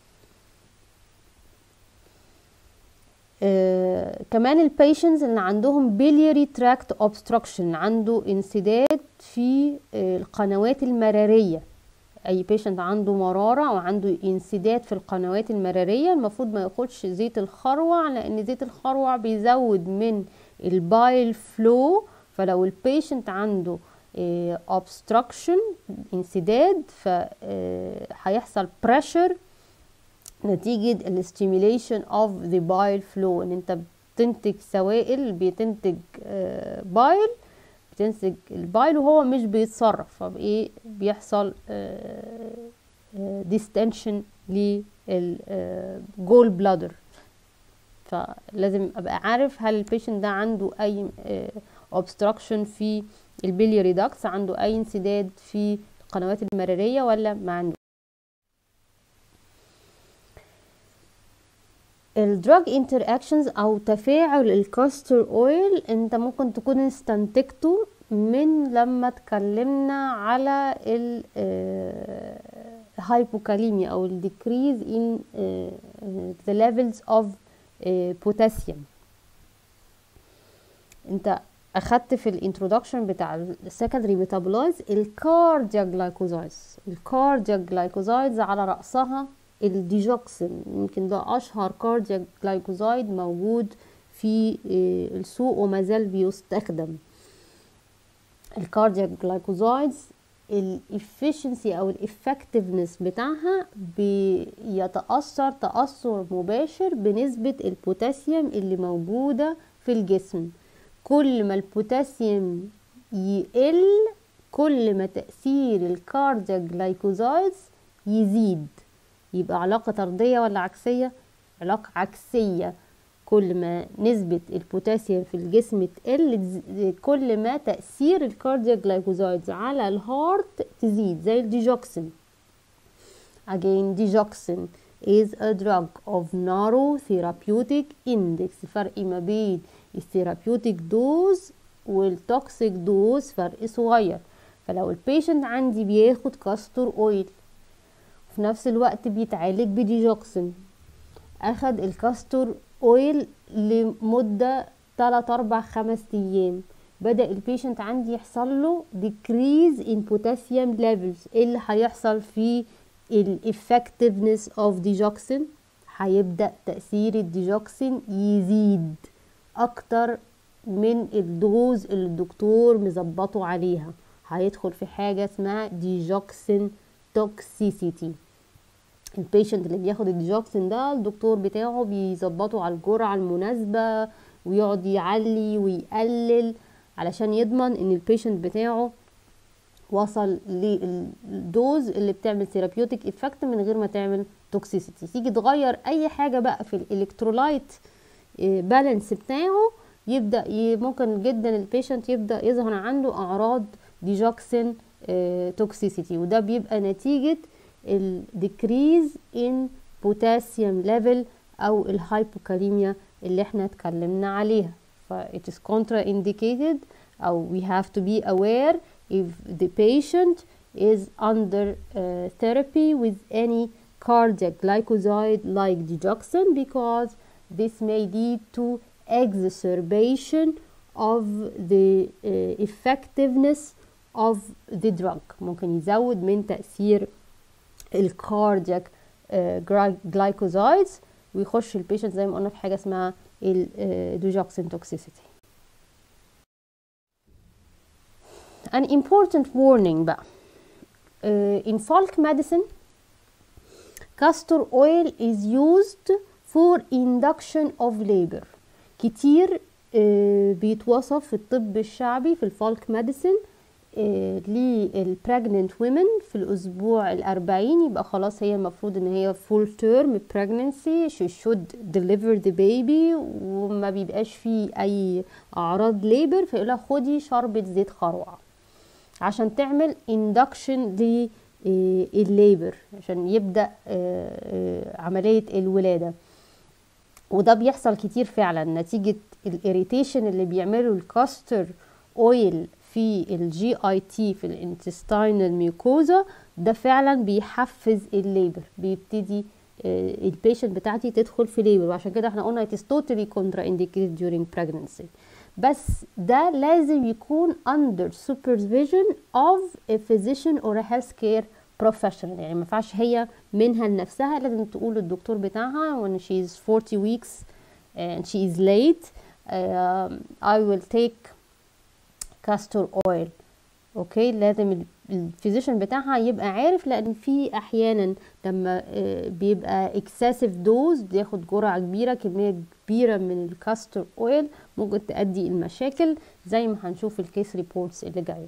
آه كمان البيشنز اللي عندهم biliary tract obstruction، عنده انسداد في آه القنوات المراريه. اي بيشنت عنده مرارة او عنده انسداد في القنوات المرارية المفروض ما ياخدش زيت الخروع، لان زيت الخروع بيزود من البايل فلو. فلو البيشنت عنده اه obstruction انسداد فهيحصل pressure نتيجة الستيميليشن of the bile flow، ان انت بتنتج سوائل، بتنتج اه بايل، بتنتج البايل وهو مش بيتصرف، فبايه بيحصل ديستنشن للجول بلادر. فلازم ابقى عارف هل البيشنت ده عنده اي اوبستراكشن في البيلياري داكتس، عنده اي انسداد في القنوات المراريه، ولا ما عنده. الدراج انتراكشنز او تفاعل الكاستر اويل انت ممكن تكون استنتجته من لما اتكلمنا على الهايبوكاليميا او الديكريز in uh, the levels of uh, potassium. انت اخدت في الانترودكشن بتاع السكندري ميتابولايز الكاردياك جلايكوزايدز. الكاردياك جلايكوزايدز على رأسها الديجوكسين، يمكن ده اشهر كاردياك جلايكوزايد موجود في السوق وما زال بيستخدم. الكاردياك جلايكوزايدز الافشنسي او الافكتفنس بتاعها بيتأثر تأثر مباشر بنسبة البوتاسيوم اللي موجودة في الجسم. كل ما البوتاسيوم يقل كل ما تأثير الكاردياك جلايكوزايدز يزيد. يبقى علاقة طردية ولا عكسية؟ علاقة عكسية. كل ما نسبة البوتاسيوم في الجسم تقل كل ما تأثير الكاردياك جلايكوزايدز على الهارت تزيد، زي الديجوكسين. Again, digoxin is a drug of narrow therapeutic index. فرق ما بين الثيرابيوتيك دوز والتوكسيك دوز فرق صغير. فلو البيشنت عندي بياخد كاستور اويل في نفس الوقت بيتعالج بديجوكسين، اخد الكاستور اويل لمدة تلاتة اربعة خمسة ايام، بدأ البيشنت عندي يحصل له decrease in potassium levels. ايه اللي هيحصل في الeffectiveness of digoxin؟ هيبدأ تأثير الديجوكسين يزيد اكتر من الدوز اللي الدكتور مظبطه عليها، هيدخل في حاجة اسمها ديجوكسين توكسيسيتي. البيشنت اللي بياخد الديجوكسين ده الدكتور بتاعه بيظبطه على الجرعة المناسبة ويقعد يعلي ويقلل علشان يضمن ان البيشنت بتاعه وصل للدوز اللي بتعمل ثيرابيوتيك افكت من غير ما تعمل توكسيسيتي. تيجي تغير اي حاجة بقى في الالكترولايت بالانس بتاعه يبدأ ممكن جدا البيشنت يبدأ يظهر عنده اعراض ديجوكسين توكسيسيتي، وده بيبقى نتيجة ال decrease in potassium level او الهايبوكاليميا اللي احنا اتكلمنا عليها. ف it is contraindicated او we have to be aware if the patient is under uh, therapy with any cardiac glycoside like digoxin, because this may lead to exacerbation of the uh, effectiveness of the drug. ممكن يزود من تأثير الكاردياك جلايكوزايدز ويخش البيشنت زي ما قلنا في حاجه اسمها الديجوكسين توكسيسيتي. An important warning بقى uh, in folk medicine castor oil is used for induction of labor. كتير uh, بيتوصف في الطب الشعبي في الفولك ميديسين للبراجننت وومن في الاسبوع الاربعين، يبقى خلاص هي المفروض ان هي فول تيرم pregnancy she should deliver the baby وما بيبقاش فيه اي اعراض ليبر، فيقولها خدي شربة زيت خروع عشان تعمل induction للليبر عشان يبدأ عملية الولادة. وده بيحصل كتير فعلا نتيجة الاريتيشن اللي بيعمله الكاستر اويل في الجي اي تي في الانتستينال ميوكوزا، ده فعلا بيحفز الليبر، بيبتدي البيشنت بتاعتي تدخل في ليبر، وعشان كده احنا قلنا it is totally contraindicated during pregnancy. بس ده لازم يكون under supervision of a physician or a healthcare professional. يعني ما ينفعش هي منها لنفسها، لازم تقول للدكتور بتاعها when she is forty weeks and she is late uh, I will take كاستور اويل. اوكي لازم الفيزيشن بتاعها يبقى عارف، لان في احيانا لما بيبقى اكسسيف دوز بياخد جرعه كبيره كميه كبيره من الكاستور اويل ممكن تؤدي المشاكل زي ما هنشوف الكيس ريبورتس اللي جايه.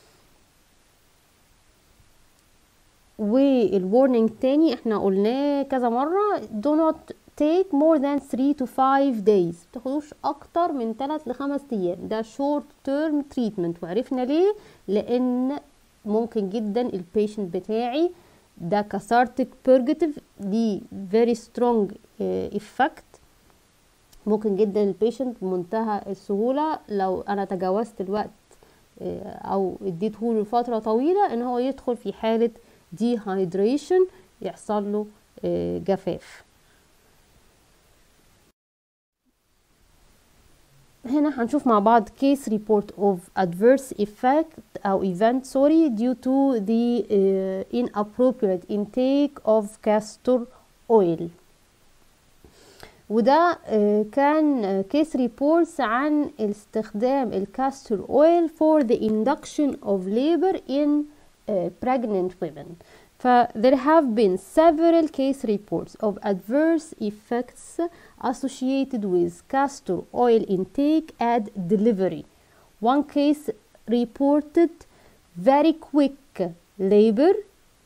والورنينج تاني احنا قلناه كذا مره do not take more than three to five days، متاخدوش اكتر من ثلاثة لخمسة ايام، ده short term treatment. وعرفنا ليه؟ لان ممكن جدا البيشنت بتاعي ده cathartic purgative دي very strong uh, effect ممكن جدا البيشنت بمنتهى السهولة لو انا تجاوزت الوقت او اديته له فترة طويلة ان هو يدخل في حالة dehydration، يحصل له جفاف. هنا هنشوف مع بعض case report of adverse effect أو event sorry due to the uh, inappropriate intake of castor oil. وده uh, كان uh, case reports عن استخدام الكاستر oil for the induction of labor in uh, pregnant women. ف there have been several case reports of adverse effects associated with castor oil intake at delivery. One case reported very quick labor،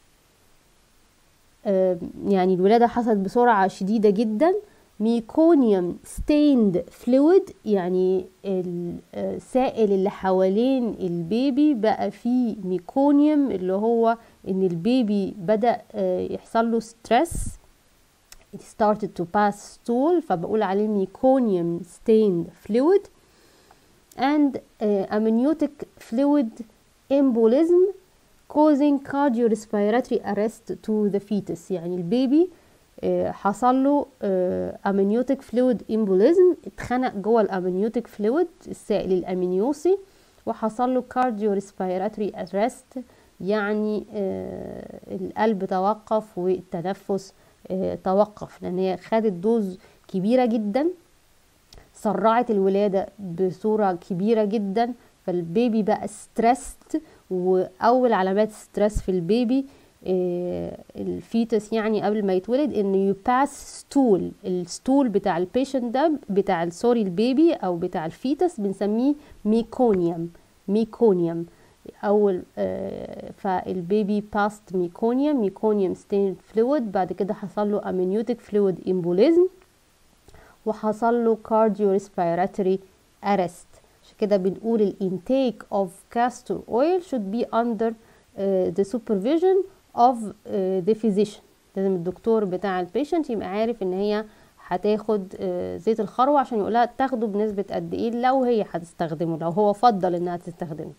يعني الولادة حصلت بسرعة شديدة جدا. meconium stained fluid، يعني السائل اللي حوالين البيبي بقى فيه ميكونيوم، اللي هو ان البيبي بدأ يحصل له stress. It started to pass stool، فبقول عليه meconium stained fluid. and uh, amniotic fluid embolism causing cardiorespiratory arrest to the fetus، يعني البيبي uh, حصل له uh, amniotic fluid embolism، اتخنق جوه الامنيوتيك فلويد السائل الامنيوسي، وحصل له cardiorespiratory arrest، يعني uh, القلب توقف والتنفس توقف، لان هي خدت دوز كبيرة جدا، سرعت الولادة بصورة كبيرة جدا، فالبيبي بقى ستريسد. واول علامات ستريس في البيبي الفيتس يعني قبل ما يتولد انه يباس ستول، الستول بتاع البيشنت ده بتاع سوري البيبي او بتاع الفيتس بنسميه ميكونيوم. ميكونيوم اول آه فالبيبي باست ميكونيوم ميكونيوم ستين فلويد، بعد كده حصل له امنيوتيك فلويد امبوليزم، وحصل له cardiorespiratory arrest. عشان كده بنقول الانتيك of castor oil should be under uh, the supervision of uh, the physician. لازم الدكتور بتاع البيشنت يبقى عارف ان هي هتاخد uh, زيت الخروع عشان يقولها تاخده بنسبة قد ايه لو هي هتستخدمه، لو هو فضل انها تستخدمه.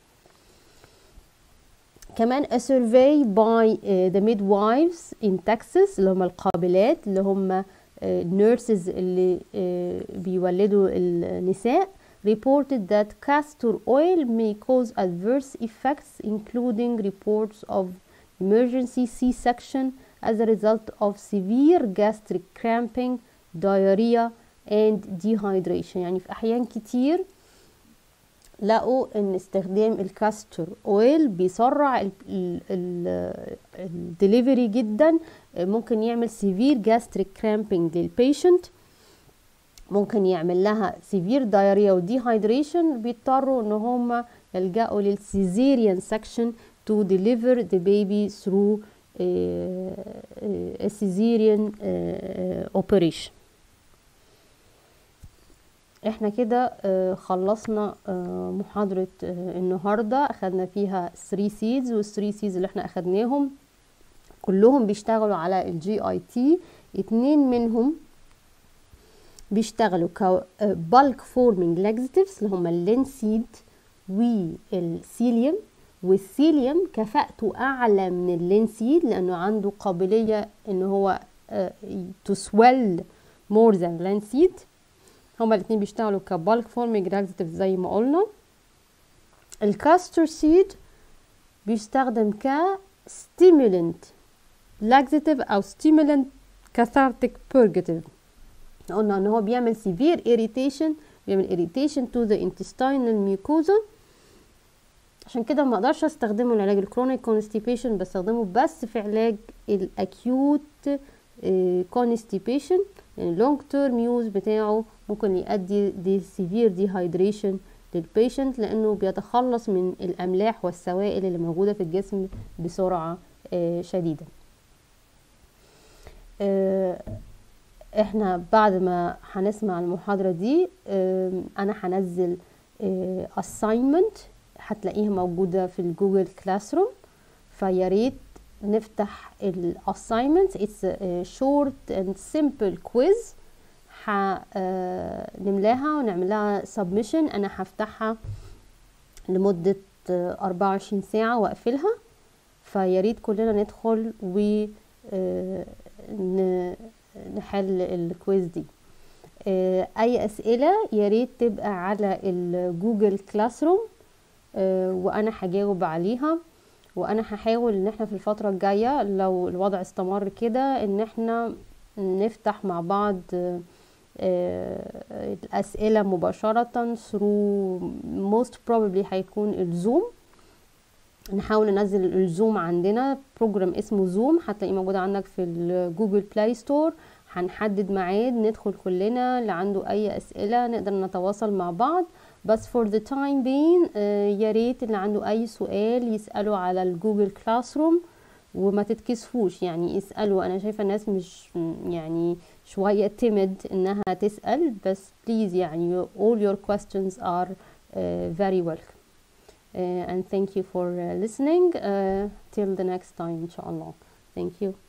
كمان a survey by uh, the midwives in Texas، اللي هم القابلات، اللي هم nurses uh, اللي uh, بيولدوا النساء، reported that castor oil may cause adverse effects including reports of emergency C-section as a result of severe gastric cramping, diarrhea and dehydration. يعني في أحيان كتير لقوا ان استخدام الكاستر اويل بيسرع الدليفري جدا، ممكن يعمل سيفير جاستريك كرامبينج للبيشنت، ممكن يعمل لها سيفير دايريا وديهايدريشن، بيضطروا ان هم يلجأوا للسيزيريان سكشن to deliver the baby through a cesarean operation. احنا كده خلصنا محاضرة النهاردة، اخدنا فيها three seeds، والthree seeds اللي احنا اخدناهم كلهم بيشتغلوا على الجي اي تي. اتنين منهم بيشتغلوا ك bulk forming laxatives اللي هما اللينسيد والسيليوم، والسيليوم كفاءته اعلى من اللينسيد لانه عنده قابلية ان هو to swell more than linseed. هما الاثنين بيشتغلوا كبالك فورمينج لاكزيتيف زي ما قلنا. الكاستر سيد بيستخدم ك stimulant laxative او stimulant cathartic purgative. قلنا ان هو بيعمل severe irritation، بيعمل irritation to the intestinal mucosa، عشان كده ما اقدرش استخدمه لعلاج الكرونيك كونستيبيشن، بستخدمه بس في علاج الاكيوت كونستيبيشن. يعني اللونج تيرم يوز بتاعه ممكن يؤدي دي سيفير ديهايدريشن للبيشنت، لانه بيتخلص من الاملاح والسوائل اللي موجوده في الجسم بسرعه آه شديده. آه احنا بعد ما هنسمع المحاضره دي آه انا هنزل آه assignment هتلاقيها موجوده في الجوجل كلاس روم، فياريت نفتح ال assignments. it's a short and simple quiz هنملاها ونعملها submission. انا هفتحها لمدة أربعة وعشرين ساعة واقفلها، فياريت كلنا ندخل و نحل الكويز دي. اي اسئلة ياريت تبقى على الجوجل كلاس روم وانا هجاوب عليها، وانا هحاول ان احنا في الفترة الجاية لو الوضع استمر كده ان احنا نفتح مع بعض الاسئلة مباشرة through most probably هيكون الزوم. نحاول ننزل الزوم، عندنا بروجرام اسمه زوم هتلاقيه موجود عندك في الجوجل بلاي ستور. هنحدد ميعاد ندخل كلنا، اللي عنده اي اسئلة نقدر نتواصل مع بعض. بس for the time being يا ريت اللي عنده اي سؤال يسأله على الجوجل كلاس روم وما تتكسفوش، يعني اسألوا. انا شايفة الناس مش يعني شوية timid انها تسأل، بس please يعني all your questions are uh, very welcome. Uh, and thank you for uh, listening uh, till the next time inshallah. Thank you.